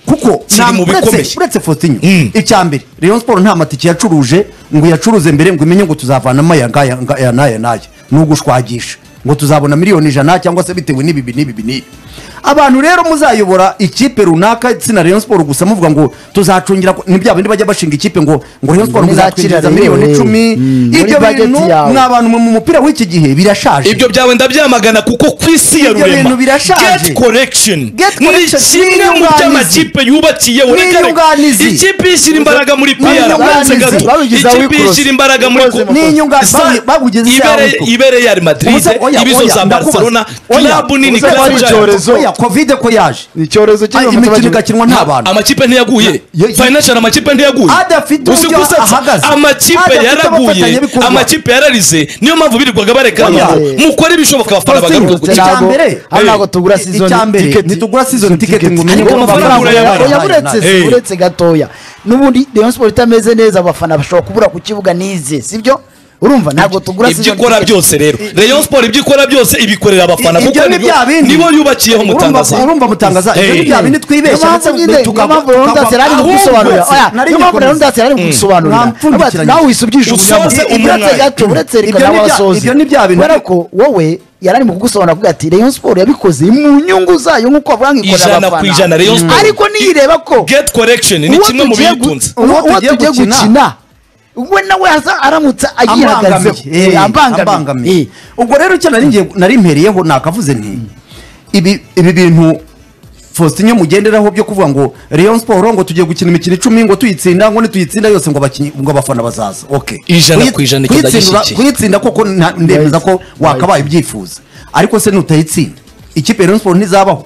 kuko kiri mu bikomeye uretse Faustin Mm. icya mbere Rayon Sport nta matike yacuruje ngo yacuruze mbere ngo imenye ngo tuzavanamo aya ngaya ngaya n'aya n'aya ni ugushwagisha ngo tuzabona miliyoni ijana cyangwa se bitewe n'ibi n'ibi n'ibi. Abantu rero muzayobora ikipe runaka tsina Rayon Sport gusa muvuga ngo tuzacungira ko- ni bya bindi bajya bashinga ikipe ngo ngo Rayon Sport Muzakira muzakwinjiza rero, miliyoni eh. icumi. Mm. Ibyo Muri budget bintu yawe. mwabantu mu mupira w'iki gihe birashaje. ibyo byawe ndabyamagana kuko ku isi ya Ibyo rurema bintu birashaje. get correction Get ni correction, kimwe mu n'inyunganizi. by'amakipe yubakiyeho Reka reka. N'inyunganizi. ikipe ishyira imbaraga muri P R N'inyunganizi. uretse gato Babigize aho ikipe ikorosi. ishyira imbaraga muri Ikoze mu Ni inyunga- Sa- babu- babugize isi ibere yawe. ibere Real Madrid Umusa- oya, ibizo oya, za ndakubaza. Barcelona Oya, club nini umusa- club wari cyane. icyorezo. Oya, covid ko yaje ni icyorezo Ah, cy'iyo imikino igakinwa nta bantu amakipe ntiyaguye Yo- financial amakipe ntiyaguye Adafite Uzi uburyo gusetsa, ahagaze. amakipe Adafite yaraguye abafatanyabikorwa. amakipe yararize niyo mpamvu birirwaga barekana Oya. ngo mukore ibishoboka abafana Faustin, bagaruka icya gukina mbere, hano ntabwo eh, tugura season icya mbere, ticket ntitugura season ticket ngo umenye ariko ngo amafaranga amafaranga oya urayabaha. uretse Eh. uretse gatoya n'ubundi Rayon Sport itameze neza abafana bashobora kubura ku kibuga nize sibyo urumva ntabwo tugura ibyo season ikora ticket. byose rero Rayon Sport ibyo ikora byose ibikorera abafana ibyo kuko ni nibo- bya bindi. nibo yubakiyeho Urumva- mutangaza urumva mutangaza ibyo ni Eh. bya bindi twibeshya Niyo mpamvu nyine niyo mpamvu Leonidas yari ari mu gusobanurira oya niyo mpamvu Leonidas yari ari mu gusobanurira Ntampfundikiranye. nawe wisubije Usoze umunyamakuru umunwa. uretse gato uretse Ibyo reka ni nawe bya- asoze ibyo ni bya bintu- kubera ko wowe yari ari mu kugusobanurira avuga ati Rayon Sport yabikoze mu nyungu zayo nk'uko bavuga ngo ikorera ijana abafana ku ijana Rayon Sport ariko niyireba ko get correction ni uwo kimwe mu tugiye gu- biyitunze uwo Uwo uwo tugiye tugiye gukina. gukina we nawe aza aramutse agihagazeho ambangamiye Eh, ambangamiye ambangamiye ubwo rero icyo nari ngiye nari mpereyeho nakavuze nti ibi ibi bintu Faustin mugenderaho byo kuvuga ngo Rayon Sport ngo tugiye gukina imikino icumi ngo tuyitsinda ngo nituyitsinda yose ngo abakinyi ngo abafana bazaza okay Ijana Kuyi- ku ijana icyo kuyitsindura- ndagishyigikiye. kuyitsinda koko nta- ndemeza ko wakabaye ubyifuza ariko se nutayitsinda ikipe ya Rayon Sport ntizabaho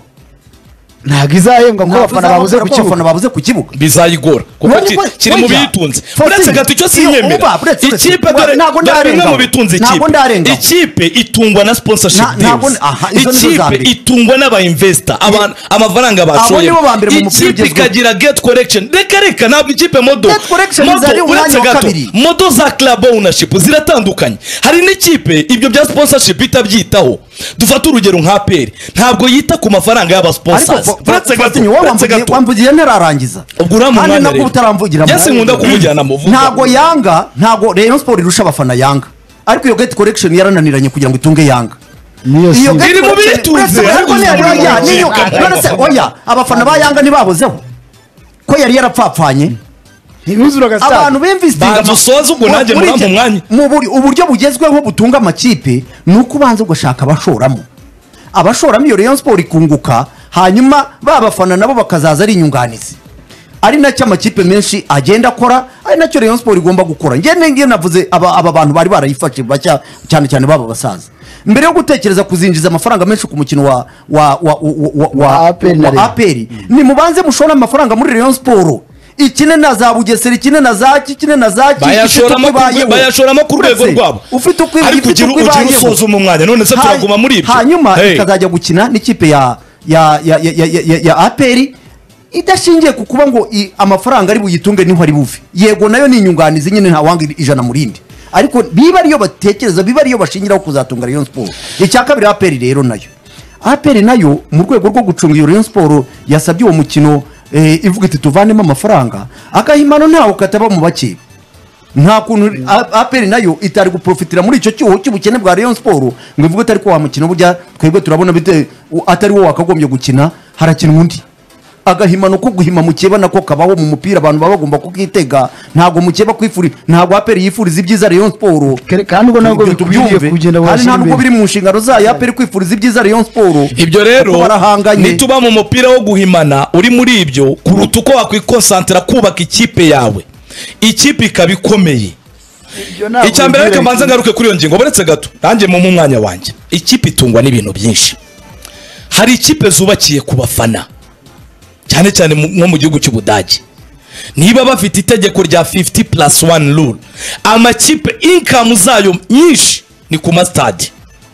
ntabwo izahembwa ngo abafana babuze ku ko abafana kibuga babuze ku kibuga bizayigora kuko Wowe- ki- wowe- kiri mu wowe- biyitunze Faustin, uretse gato icyo iyo sinyemera uba, uretse- uretse- ikipe wa- dore ntabwo dore bimwe ndarengaho. mu bitunze Ntabwo ikipe ndarengaho. ikipe itungwa na sponsorship Na- ntabwo- deals aha, izo nizo za ikipe mbere. itungwa n'aba investor abantu amafaranga Abo bashoye nibo ba mbere mu mupira ikipe ugezweho. ikagira get correction reka reka ntabwo ikipe modo Get correction modo zari umwanya uretse wa gato kabiri. modo za club ownership ziratandukanye hari n'ikipe ibyo bya sponsorship itabyitaho dufate urugero nka peri ntabwo yita ku mafaranga y'aba ariko sponsors Fa- uretse gato Faustin, wowe uretse wamvugiye- gato wamvugiye ntararangiza ubwo uriya mu kandi mwanya nabwo rero utaramvugira Jesse nkunda kumujyana mu vuga ntabwo yanga ntabwo Rayon Sport irusha abafana yanga ariko iyo get correction yarananiranye kugira ngo itunge yanga niyo iyo si get Iri mu correction- bitunze, uretse- ariko ariko niyo- iri mu oya, bitunze. niyo- none se, oya abafana ba yanga ntibahozeho ko yari yarapfapfanye ntibuzuraga abantu b'investinga Banza usoze ubwo nanjye muri murampa iki- umwanya. mu buri- uburyo bugezweho butunga amakipe ni uko ubanza ugashaka abashoramo abashoramo iyo Rayon Sport ikunguka hanyuma ba bafana nabo bakazaza ari inyunganizi ari nacyo amakipe menshi agenda akora ari nacyo Rayon Sport igomba gukora njye ngiye navuze aba aba bantu bari barayifashe bacya cyane cyane baba basaza mbere yo gutekereza kuzinjiza amafaranga menshi ku mukino wa wa wa wa wa Wa A P R na wa Rayon. A P R ni mubanze mushora amafaranga muri Rayon Sport ikine na za Bugesera ikine na za ikine na za Ki- bayashoramo ifite uko ku rwe- ibayeho. bayashoramo ku rwego Uretse, rwabo ufite uko ariko ifite ugira uko ugira ibayeho. usuzuma umwanya none se Ha- turaguma muri ibyo hanyuma Hey. ikazajya gukina n'ikipe ya ya ya ya ya, ya, ya A P R idashingiye ku kuba ngo i- amafaranga ari buyitunge niho ari buve yego nayo ni inyunganizi nyine nta wanga ijana mu rindi ariko biba ariyo batekereza biba ariyo bashingiraho kuzatunga Rayon Sport icya kabiri A P R rero nayo A P R nayo mu rwego rwo gucunga iyo Rayon Sport yasabye uwo mukino eh, ivuga iti tuvanemo amafaranga agahimano ntawe kataba mu bake nta kuntu A- A P R nayo itari guprofitira muri icyo cyuho cy'ubukene bwa Rayon Sport ngo ivuge atari ko wa mukino burya twebwe turabona bite u- atari wo wakagombye gukina harakina undi agahimano ko guhima mukeba nako kabaho mu mupira abantu baba bagomba kukitega ntabwo mukeba kwifuri ntabwo A P R yifuriza ibyiza Rayon Sport Kere- kandi ubwo ntabwo Ibyo bikwiriye tubyumve. kugenda kandi washyira ntabwo imbere. biri mu nshingano zayo A P R kwifuriza ibyiza Rayon Sport ibyo rero kuko barahanganye nituba mu mupira wo guhimana uri muri ibyo kuruta uko wakwikonsantira kubaka ikipe yawe ikipe ikaba ikomeye Ibyo ntabwo icya mbere reka bikwiriye. mbanze ngaruke kuri iyo ngingo buretse gato nanjye mu mwanya wanjye ikipe itungwa n'ibintu byinshi hari ikipe zubakiye ku bafana cyane cyane mu- nko mu gihugu cy'ubudage niba bafite itegeko rya fifty plus one rule amakipe income zayo nyinshi ni ku masitade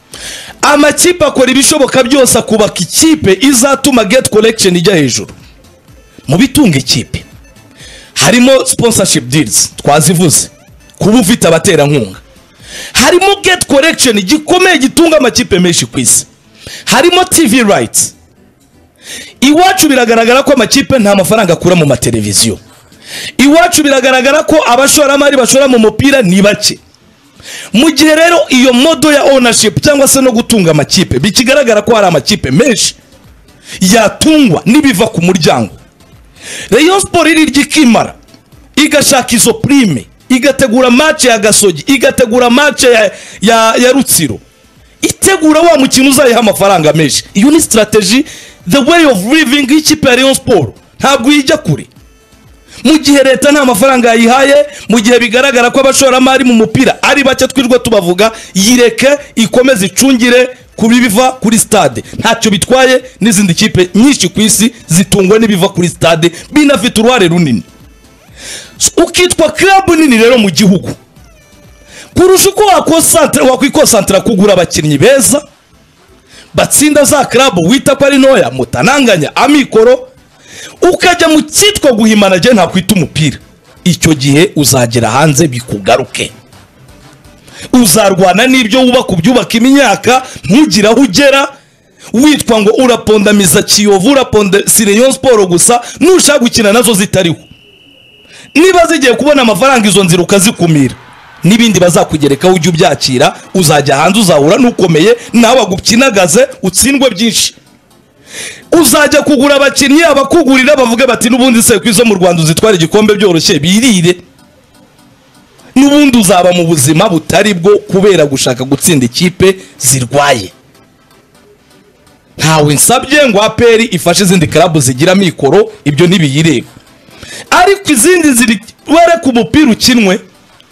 amakipe akora ibishoboka byose akubaka ikipe izatuma get collection ijya hejuru mu bitunga ikipe harimo sponsorship deals twazivuze kuba ufite abaterankunga harimo get collection gikomeye gitunga amakipe menshi ku isi harimo tv rights iwacu biragaragara ko amakipe nta mafaranga akura mu mateleviziyo, iwacu biragaragara ko abashoramari bashora mu mupira ni bake. Mu gihe rero iyo modo ya ownership cyangwa se no gutunga amakipe bikigaragara ko hari amakipe menshi yatungwa nibiva ku muryango, Rayon Sport iri ryikimara igashaka izo prime, igategura match ya Gasogi, igategura match ya ya, ya Rutsiro, itegura wa mukino uzayiha amafaranga menshi. Iyo ni strategy, the way of living y'ikipe ya Rayon Sport ntabwo yijya kure. Mu gihe leta nta mafaranga yihaye, mu gihe bigaragara ko abashoramari mu mupira ari bake twirwa tubavuga, yireke ikomeze icungire kubibiva kuri stade. Ntacyo bitwaye n'izindi kipe nyinshi ku isi zitungwa n'ibiva kuri stade binafite uruhare runini. Ukitwa club nini rero mu gihugu, kurusha uko wakonsantre wakwikonsantra kugura abakinnyi beza batsinda za club wita ko ari noya mutananganya amikoro, ukajya mu cyitwa guhimana je nta kwita umupira, icyo gihe uzagera hanze bikugaruke. Uzarwana n'ibyo wuba kubyubaka imyaka ntugira aho ugera, witwa ngo urapondamiza Kiyovu, uraponda Rayon Sport gusa, nushaka gukina nazo zitariho. Niba zigiye kubona amafaranga izo nzira ukazikumira, nibindi bazakugerekaho ujye ubyakira, uzajya hanze uzahura n'ukomeye nawe agukinagaze utsindwe byinshi. Uzajya kugura abakinnyi abakugurira bavuge bati nubundi se kwizo mu Rwanda uzitwara igikombe byoroshye birire, nubundi uzaba mu buzima butari bwo kubera gushaka gutsinda ikipe zirwaye. Ntawe nsabye ngo A P R ifashe izindi club zigira mikoro, ibyo nibiyireba, ariko izindi ziri were ku mupira ukinwe.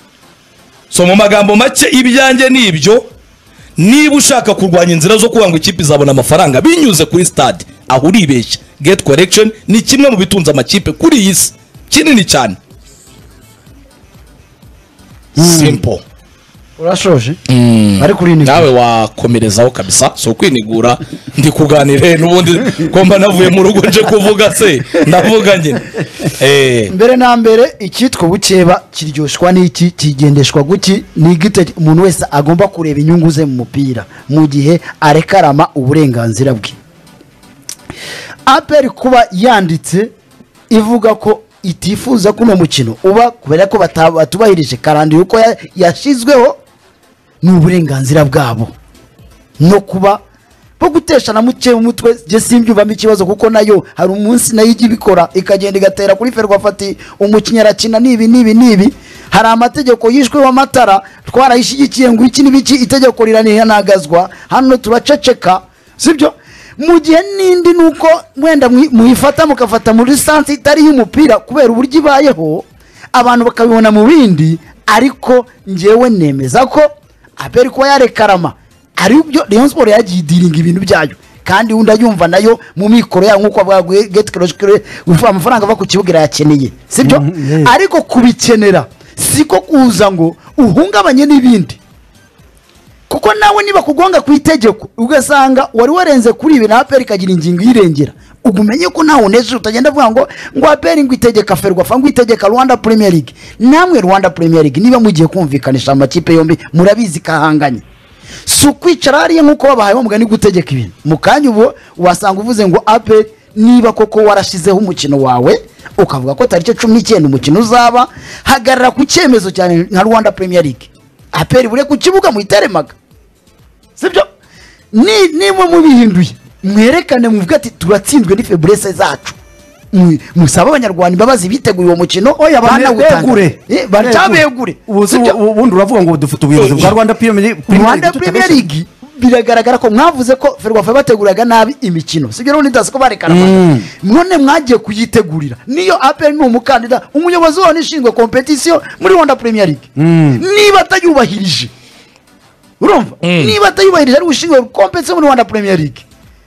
So mu magambo make ibyanjye nibyo, niba ushaka kurwanya inzira zo kuba ngo ikipe izabona amafaranga binyuze kuri stade, aho uribeshya. Get correction ni kimwe mu bitunza amakipe kuri iyi si kinini cyane. Simple. Urashoje? Ari kuri ni nawe wakomerezaho kabisa, so kwinigura ndi kuganire n'ubundi komba navuye mu rugo nje kuvuga se ndavuga nyine. Eh mbere na mbere icyitwa bukeba kiryoshwa n'iki kigendeshwa guki, ni gite umuntu wese agomba kureba inyungu ze mu mupira mu gihe arekarama uburenganzira bwe. A P R kuba yanditse ivuga ko itifuza kuno mukino uba kubera ko batubahirije karandi uko yashizweho, ni uburenganzira bwabo no kuba bo gutesha na muke mu mutwe. Je simbyuvamo ikibazo kuko nayo hari umunsi nayo igibikora ikagenda igatera kuri Ferwafati umukinnyi arakina nibi nibi nibi, hari amategeko yishwe w'amatara twarayishigikiye ngo iki nibiki, itegeko riranihagazwa hano turaceceka, sibyo? Mu gihe nindi nuko mwenda muifata mukafata muri sansi itari y'umupira kubera uburyo ibayeho abantu bakabibona mu bindi, ariko njewe nemeza ko A P R kuba yarekarama ari byo Rayon Sport yagiye diringa ibintu byayo, kandi unda yumva nayo mu mikoro ya nkuko bwa get close ufa amafaranga ava ku kibugira yakeneye, sibyo? Mm, yeah. Ariko kubikenera siko kuza ngo uhungabanye n'ibindi, kuko nawe niba kugonga ku itegeko ugasanga wari warenze kuri ibi na A P R kagira ingingo yirengera, ugumenye ko nawe neje utagenda vuga ngo ngo A P R ngo itegeka Ferwafa ngo itegeka Rwanda Premier League. Namwe Rwanda Premier League niba mugiye kumvikanisha amakipe yombi murabizi kahanganye, su kwicara ari nkuko babahaye umugani gutegeka ibintu mukanya ubu wasanga uvuze ngo A P R niba koko warashizeho umukino wawe ukavuga ko tarike cumi n'icyenda umukino uzaba, hagarara ku cyemezo cyane nka Rwanda Premier League. A P R bure ku kibuga muiteremaga, sibyo? Ni niba mubihinduye mwerekane muvuga ati turatsinzwe ni faiblesse zacu, musaba abanyarwanda imbabazi biteguye uwo mukino, oya bana gutangure eh baracabegure. Ubundi uravuga ngo dufite ubuyobozi bwa Rwanda Premier League, biragaragara ko mwavuze ko Ferwafa bateguraga nabi imikino, sibyo? Rero ndase ko barekarama none mwagiye kuyitegurira, niyo A P R ni umukandida umuyobozi wone ishingwe competition muri Rwanda Premier League. Niba atayubahirije, urumva, niba atayubahirije ari ushingwe competition muri Rwanda Premier League,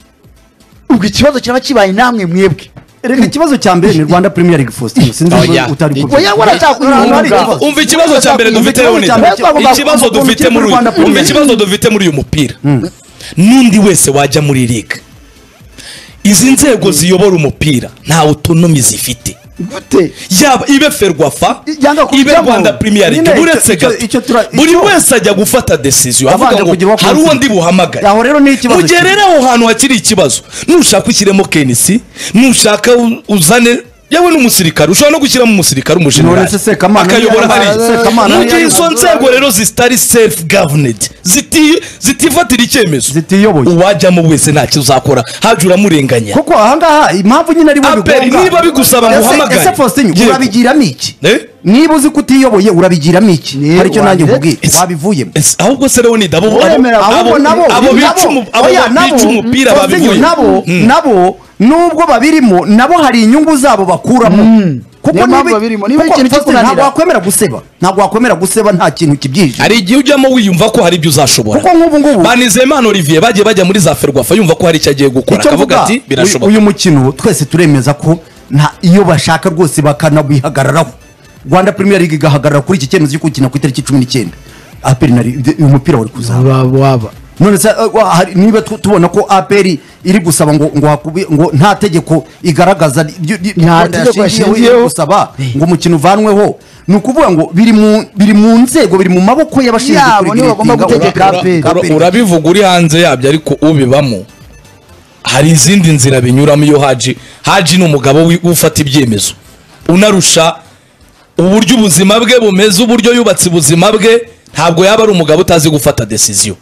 ubwo ikibazo kiraba kibaye namwe mwebwe. Reka ikibazo cya mbere ni Rwanda Premier League Faustin, sinzi utari ko oya waracyakwirunga. Umva ikibazo cya mbere dufite rero, ikibazo dufite muri umva ikibazo dufite muri uyu mupira. Nundi wese wajya muri league, izi nzego ziyobora umupira nta autonomy zifite. gute yaba ibe ferwafa Yanga ibe kubijyamo. Rwanda Premier League Nyine uretse icyo- gato icyo tura- buri icyo- wese ajya gufata decision Abanje avuga kugira ngo uwo hari uwo konsi. ndi buhamagare aho rero ni ikibazo ugere kimwe. rero aho hantu hakiri ikibazo nushaka ushyiremo kenisi nushaka u- uzane yewe n'umusirikare ushobora no gushyiramo umusirikare None se umujenerali Sekamana akayobora niyo hariya yaba- Sekamana mu niyo gihe yaba- izo nzego rero zitari self governed ziti- zitifatira icyemezo Zitiyoboye. uwajyamo wese ntacyo uzakora haje uramurenganya kuko ahangaha impamvu nyine ari we Aperi, bigonga. niba bigusaba ngo Ese- uhamagare. ese Faustin Yego. urabigiramo iki Eh? niba uzi ko utiyoboye urabigiramo iki Ni- hari icyo nanjye wabiretse. nkubwiye Ese- wabivuyemo ese- ahubwo se rero ni abo abo- Uremera abo- ahubwo nabo abo bica nabo- umu- abo oya, bica nabo- umupira Faustin, babivuye nabo Mm. nabo nubwo babirimo nabo hari inyungu zabo bakuramo Niyo mpamvu babirimo. Niba kuko ikintu Faustin, kikunanira. ntabwo wakwemera guseba ntabwo wakwemera guseba nta kintu kibyije hari igihe ujyamo wiyumva ko hari ibyo uzashobora kuko nk'ubu ngubu banizeyimana olivier bagiye bajya muri za ferwafa yumva ko hari icyo agiye gukora icyo akavuga mvuga ati uyu- birashoboka uyu mukino twese turemeza ko nta iyo bashaka rwose bakanabihagararaho Rwanda Premier League igahagarara kuri iki cyemezo cyo gukina ku itariki cumi n'icyenda aperi na Ri- uyu mupira wari kuzaba waba waba none se uh, wa- hari- niba tu- tubona ko aperi iri gusaba ngo ngo hakubi- ngo nta tegeko igaragaza ry- ry- Nta Rwanda tegeko yashingiyeho iri yashingiyeho. gusaba ngo umukino uvanweho ni ukuvuga ngo biri mu biri mu nzego biri mu maboko y'abashinzwe Yabo, nibo bagomba gutegeka Ura- Aperi. ura- urabivuga uri hanze yabyo ariko ubibamo hari izindi nzira binyuramo iyo haji haji ni umugabo wi- ufata ibyemezo unarusha uburyo ubuzima bwe bumeze uburyo yubatse ubuzima bwe ntabwo yaba ari umugabo utazi gufata decision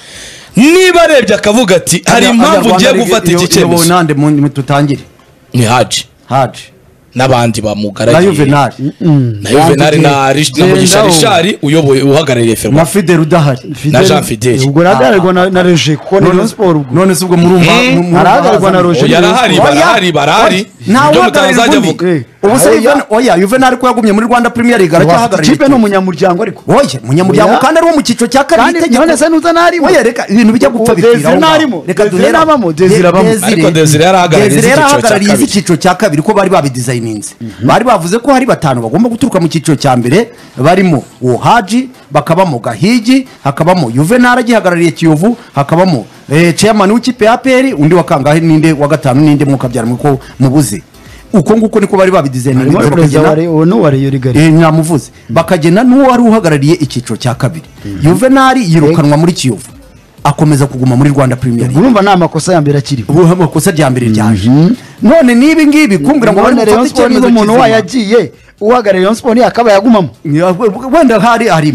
niba arebye akavuga ati hari impamvu ugiye gufata iki cyemezo nande mu tutangire ni haji haje n'abandi na bamugaragiye Juvenal na Juvenal na Rish- na Mugisha Richard uyoboye uhagarariye na Ferwafa Fidel udahari na Jean Fidel ubwo arahagararwa na na Roger kuko ni Rayon Sport ubwo none se ubwo murumva Mm. mu- murumva Arahagararwa na hazamo- Roger. oya arahari Oya, barahari barahari oya, ntawe ibyo uhagarariye mutazajya undi. avuga Eh. ubu se Oya. Juvenal- oya Juvenal ko yagumye muri Rwanda Premier League aracyahagarariye ikipe ni umunyamuryango ariko oya munyamuryango Oya. kandi ari wo mu cyiciro cya kabiri kandi itegeko none se nuza narimo oya reka ibintu bijya gupfa Desire bipfira aho ngaho. narimo. reka Desire duhere aho. nabamo, Desire De- abamo. Desire- Ariko Desire yarahagarariye Desire icyiciro cya yarahagarariye kabiri. icyiciro cya kabiri ko bari babidezayininze bari bavuze ko hari batanu bagomba guturuka mu cyiciro cya mbere barimo uwo haji bakabamo gahigi hakabamo Juvenal agihagarariye kiyovu hakabamo eh, chairman w'ikipe ya aperi undi wa kangahe ninde wa gatanu ninde mukabyara muko mubuze uko nguko niko bari babidezayininze harimo perezida wa bakagena Rayon- uwo ni uwa Rayon Rigari eh, nyamuvuze bakagena n'uwo wari uhagarariye icyiciro cya kabiri Juvenal yirukanwa muri kiyovu akomeza kuguma muri Rwanda Premier League urumva ni amakosa ya mbere akiriho ubu amakosa rya mbere ryaje none nibi ngibi kumbwira ngo bari none Rayon gufata Sport niba icyemezo umuntu kizima. wayagiye uhagarariye Rayon Sport akaba yagumamo Ya, wenda hari arimo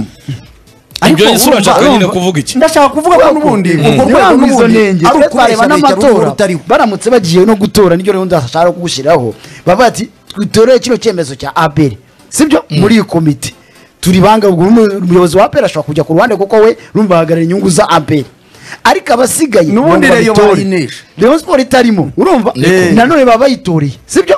ibyo Ariko Yesu urumva- urashaka nyine urumva- kuvuga iki ndashaka kuvuga ko n'ubundi urwo niba rwego muri izo n'ubundi ntenge ari twe twareba ukwesha n'amatora rutariho baramutse bagiye no gutora niryo rero ndashaka kugushyiraho bavuga ati twitoreye kino cyemezo cya aperi sibyo muri iyi komite turi banga ubwo umuyobozi wa aperi ashobora kujya ku ruhande kuko we rumva ahagarara inyungu za aperi ariko abasigaye N'ubundi ngo Rayon babitore. bayinesha. Rayon Sport itarimo urumva Eh. nanone baba bayitoreye sibyo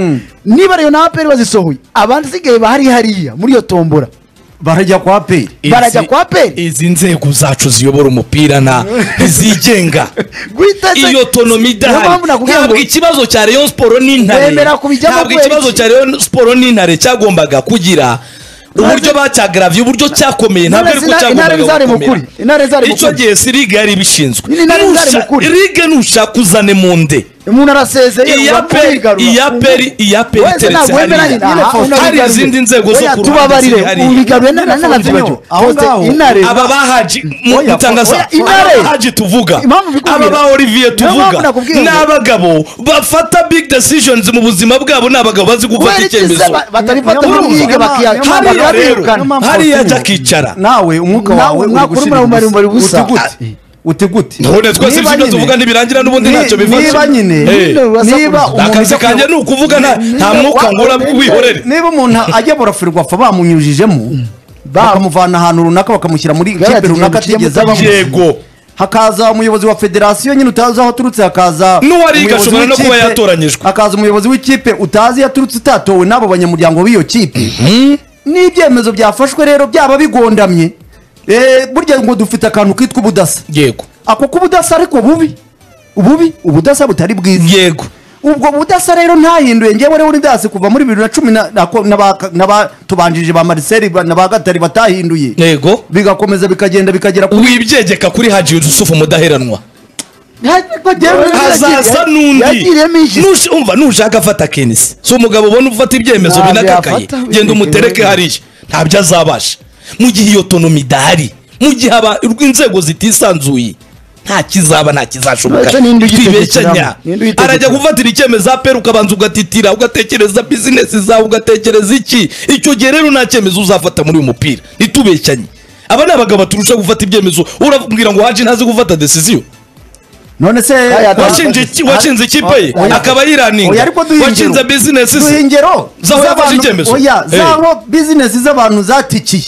niba Rayon na aperi bazisohoye abasigaye bahari hariya muri iyo tombora barajya kwa aperi barajya Izi- kwa aperi izi nzego zacu ziyobora umupira na ntizigenga guhita se- iyo tonomi Niyo idahari mpamvu nakubwiye ntabwo ngo- ikibazo cya Rayon Sport n'intare Wemera kubijyamo ntabwo kubera ikibazo iki? cya Rayon Sport n'intare cyagombaga kugira uburyo bacyagravye uburyo cyakomeye ntabwo Intare ariko zina- intare cyagombaga zari gukomera mukuri. Intare zari icyo mukuri. gihe si ligue yari ibishinzwe Nyine intare zari Nusha- mukuri. ligue nushaka uzane mu nde umuntu arasezeye iya peri iya peri iya peri wese iteretse ntabwo wemeranye hariya na Faustin, hari izindi nzego zo ku ruhande tubabarire zihariye ubigaruye nanabyibagiwe Aho ngaho. intare aba bahaji Oya, mutangaza oya, intare. aba bahaji tuvuga Impamvu mbikubwira. aba ba Olivier Niyo mpamvu tuvuga nakubwiye ni ngo- abagabo bafata big decisions mu buzima bwabo ni abagabo bazi gufata kubera iki se icyemezo ba- batabifata Niyo muri mpamvu- ligue niyo mpamvu- hariya rero bakabirukana hariya ajya akicara nawe umwuka Nawe wawe umwaka urimo uramumara umubare ubusa. utigute utigute none twese Niba ibyo nyine- tuvuga ntibirangira n'ubundi ni- ntacyo niba bifashe nyine Eh. niba umuntu akazi ujya kanjye ni ukuvuga nta nta mwuka ngura wihorere niba umuntu ayobora ferwafa bamunyujijemo bakamuvana ahantu runaka bakamushyira muri Bwaragiye ikipe runaka mu kigo atigeze mutabamo. abamo yego hakaza umuyobozi wa federasiyo nyine utazi aho aturutse hakaza N'uwari umuyobozi igashobora no kuba w'ikipe, yatoranyijwe. hakaza umuyobozi w'ikipe utazi yaturutse utatowe n'abo banyamuryango b'iyo kipe n'ibyemezo byafashwe rero byaba bigondamye Eh, burya ngo dufite akantu kitwa ubudasa yego ako k'ubudasa ariko bubi ububi ubudasa butari bwiza yego ubwo budasa rero ntahinduye ngewe rero udasi kuva muri bibiri na cumi na- nako- n'aba- n'abatubanjirije ba Marcel ba- na ba Gatari batahinduye yego bigakomeza bikagenda bikagera kuri wibyegeka kuri Haji Yusufu mudaheranwa hazaza n'undi umva nushaka afata Kenisi si umugabo ubona ufata ibyemezo binakakaye genda umutereke hariya ntabyo azabasha mu gihe iyo tonomi idahari mu gihe inzego zitisanzuye nta kizaba nta kizashoboka twibeshanya arajya gufatira icyemezo apera ukabanza ugatitira ugatekereza bizinesi zawe ugatekereza iki icyo gihe rero nta cyemezo uzafata muri uyu mupira ntitubeshanye aba ni abagabo baturusha gufata ibyemezo urabwira ngo haje ntazi gufata decision none se washinze ikipe ye akaba yiraninga washinze bizinesi ze ingero zaho yafashe icyemezo oya zaho bizinesi z'abantu zatikiye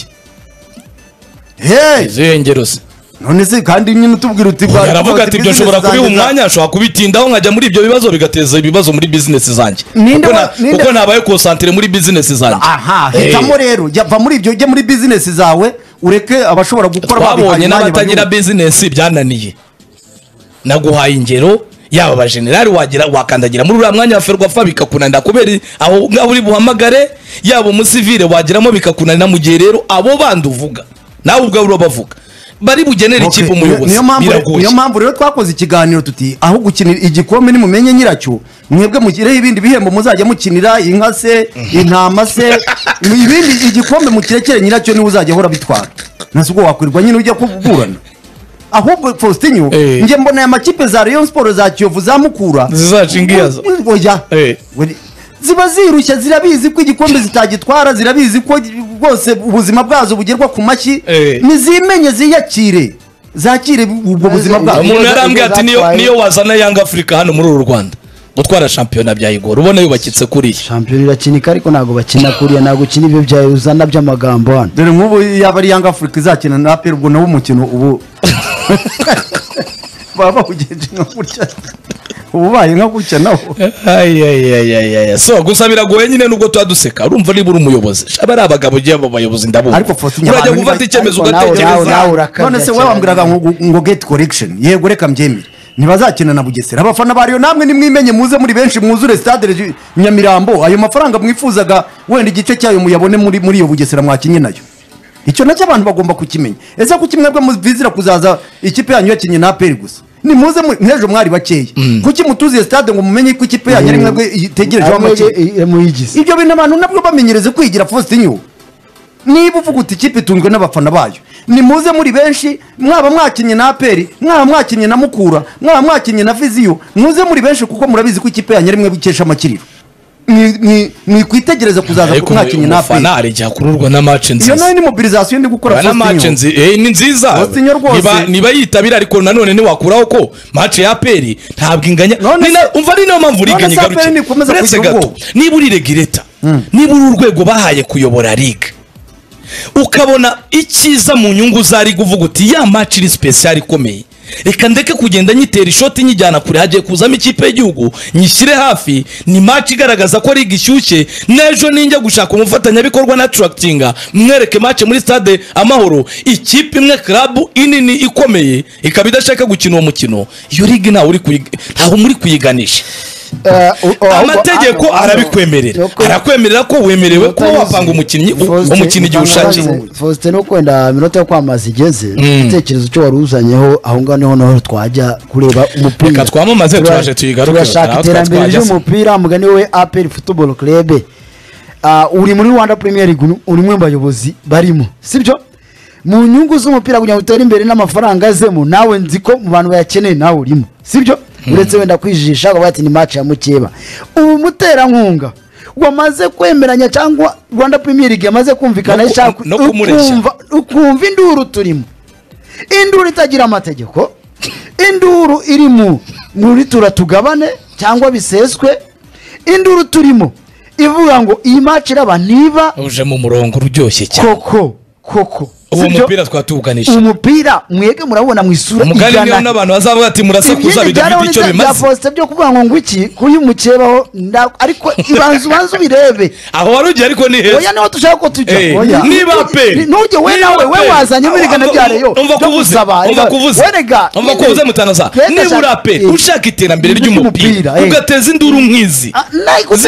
hey izo ngero se none se kandi nyine utubwira uti bwa aravuga ati byo nshobora kubiha umwanya ashobora kubitindaho nkajya muri ibyo bibazo bigateza ibibazo muri bizinesi zanjye kuko nabaye concentré muri bizinesi zanjye aha hitamo rero yava muri ibyo ujye muri bizinesi zawe ureke abashobora gukora babonye n'abatagira bizinesi byananiye naguhaye ingero yaba abajenerali wagira wakandagira muri uriya mwanya wa Ferwafa bikakunanira kubera aho ngaho uri buhamagare yaba umusivile wagiramo bikakunanira mu gihe rero abo bandi uvuga nawe ubwawe urabavuga bari bugenera ikipe umuyobozi biragoye niyo mpamvu rero twakoze ikiganiro tuti aho gukinira igikombe ni mumenye nyiracyo mwebwe mugireho ibindi bihembo muzajya mukinira inka se intama se ibindi igikombe mukirekere nyiracyo niwe uzajya ahora bitwara nasuko wakwirwa nyine ujya kuburana ahubwo Faustinho nje mbona ya makipe za Rayon Sport za Kiyovu za Mukura zizacingiyaza oya ziba zirushya zirabizi ko igikombe zitagitwara zirabizi ko rwose ubuzima bwazo bugerwa ku mashyi nizimenye ziyakire zakire ubwo buzima bwazo umuntu yarambwiye ati niyo niyo wazana Young Africa hano muri uru Rwanda gutwara shampiyona bya Igor ubona yubakitse kuri shampiyona irakinika ariko nago bakina kuriya nago kina ibyo bya uzana by'amagambo hano dore nk'ubu yaba ari Young Africa izakina na A P R ubwo nawo umukino ubu baba ugenje nka gutya ubaye nka gutya nawo ay ay ay ay so gusa biragoye nyine nubwo twaduseka urumva niba uri umuyobozi shaba ari abagabo giye abo bayobozi ndabona ariko Faustinho urajya gufata icyemezo ugatekereza none se wewe wambwiraga ngo get correction yego reka mbyemere ntibazakina na Bugesera abafana bariyo namwe nimwimenye muze muri benshi mwuzure stade Nyamirambo ayo mafaranga mwifuzaga wenda igice cyayo muyabone muri muri iyo Bugesera mwakinye nayo icyo nacyo abantu bagomba kukimenya ese kukimwebwe muvizira kuzaza ikipe yanyu yakinye na A P R gusa ni muze mwejo mwari bakeye kuki mutuziye stade ngo mumenye ko ikipe yanyu ari mwebwe itegereje amakipe muyigize ibyo bintu abantu nabwo bamenyereze kwigira Faustinho niba uvuga uti ikipe itunzwe n'abafana bayo ni muze muri benshi mwaba mwakinye na A P R mwaba mwakinye na Mukura mwaba mwakinye na Viziyo muze muri benshi kuko murabizi ko ikipe yanyu ari mwe bikesha amakiriro ni ni kwitegereza kuzaza ku mwakinye na A P R fana ari cyakururwa na match nziza iyo nayo ni mobilisation ndi gukora na match nziza eh ni nziza niba niba yitabira ariko nanone ni wakuraho ko match ya A P R ntabwo inganya umva ari no mpamvu liga nyigaruke uretse gato niba uri regulator niba uri urwego bahaye kuyobora liga ukabona ikiza mu nyungu za liga uvuga uti ya match iri special ikomeye reka ndeke kugenda nyitera ishoti nyijyana kure hagiye kuzamo ikipe y'igihugu nyishyire hafi ni match igaragaza ko liga ishyushye nejo ninjya gushaka umufatanyabikorwa na attractinga mwereke match muri stade Amahoro ikipe imwe club inini ikomeye ikaba idashaka gukina uwo mukino iyo liga nawe uri ntaho muri kuyiganisha amategeko arabikwemerera arakwemerera ko wemerewe ko wapanga umukinnyi umukinnyi igihe ushakiye Faustin no kwenda minota yo kwamaza igeze igitekerezo cyo waruzanyeho aho ngano noneho twajya kureba umupira reka twamamaze twaje tuyigaruke turashaka iterambere ry'umupira mugani we A P R Football Club uri muri Rwanda Premier League uri mu bayobozi barimo sibyo mu nyungu z'umupira kugira ngo utere imbere n'amafaranga azemo nawe nziko mu bantu bayakeneye nawe urimo sibyo uretse wenda kwijisha ngo bati ni match ya Mukeba ubu muterankunga wamaze kwemeranya cyangwa Rwanda Premier League yamaze kumvikana ishaka ukumva ukumva induru turimo induru itagira amategeko induru irimo muri turatugabane cyangwa biseswe induru turimo ivuga ngo iyi match iraba niba uje mu murongo uryoshye cyane koko koko uwo mupira twatuganisha umupira mwege murabona mu isura igana umugani n'abantu bazavuga ati murasakuza bidafite icyo bimaze ya poste byo kuvuga ngo ngwiki kuyu mukebaho ariko ibanzu banzu birebe aho warugiye ariko ni heza oya niho tushaka ko tujya oya niba pe nuje we nawe we wazanye mirigana byareyo umva kuvuze umva kuvuze umva kuvuze mutanaza niba urape ushaka iterambere ry'umupira ugateza induru nk'izi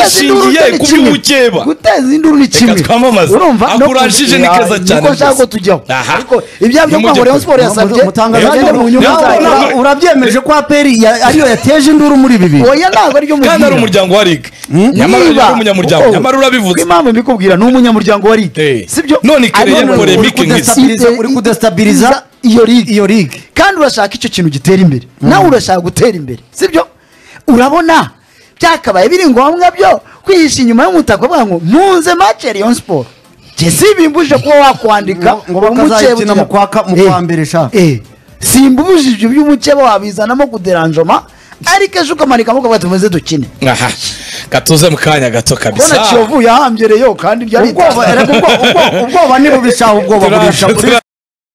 zishingiye ku by'ubukeba guteza induru ni kimwe urumva akurashije ni keza cyane ko nshaka ko tujya turabigarukaho Aha. ariko ibya byo kwa Rayon Sport yasabye mutangaza agende mu nyungu Ntabwo- zayo. ntabwo- Ura- urabyemeje ko aperi ya- ariyo yateje induru muri ibi bintu oya ntabwo aryo kandi ari mubwira umuryango wa ligue nyamara Niba- ari umunyamuryango Oh, nyamara urabivuze ko impamvu mbikubwira ni umunyamuryango wa Eh. ligue sibyo None ikereye Ariko polemique uri nk'izi. kudestabiliza- Uri kudestabiliza iyo ligue iyo ligue kandi urashaka icyo kintu gitera imbere nawe urashaka gutera imbere sibyo urabona byakabaye biri ngombwa byo kwihisha inyuma y'umutaka bavuga ngo mpunze match ya Rayon Sport je sibimbuje kuba wakwandika Ngo- ngo bakazayikina mu kwa ka- mu kwa mbere sha. eh simbujije ibyo by'umukeba wabizanamo kuderanjoma ariko ejo ukamanika amaboko bati muze dukine aha gatuze mu kanya gato kubona kabisa Kiyovu yahambye Rayon kandi ryari ubwoba erega ubwo- ubwo- ubwoba nibubishaho ubwoba burisha Turaje-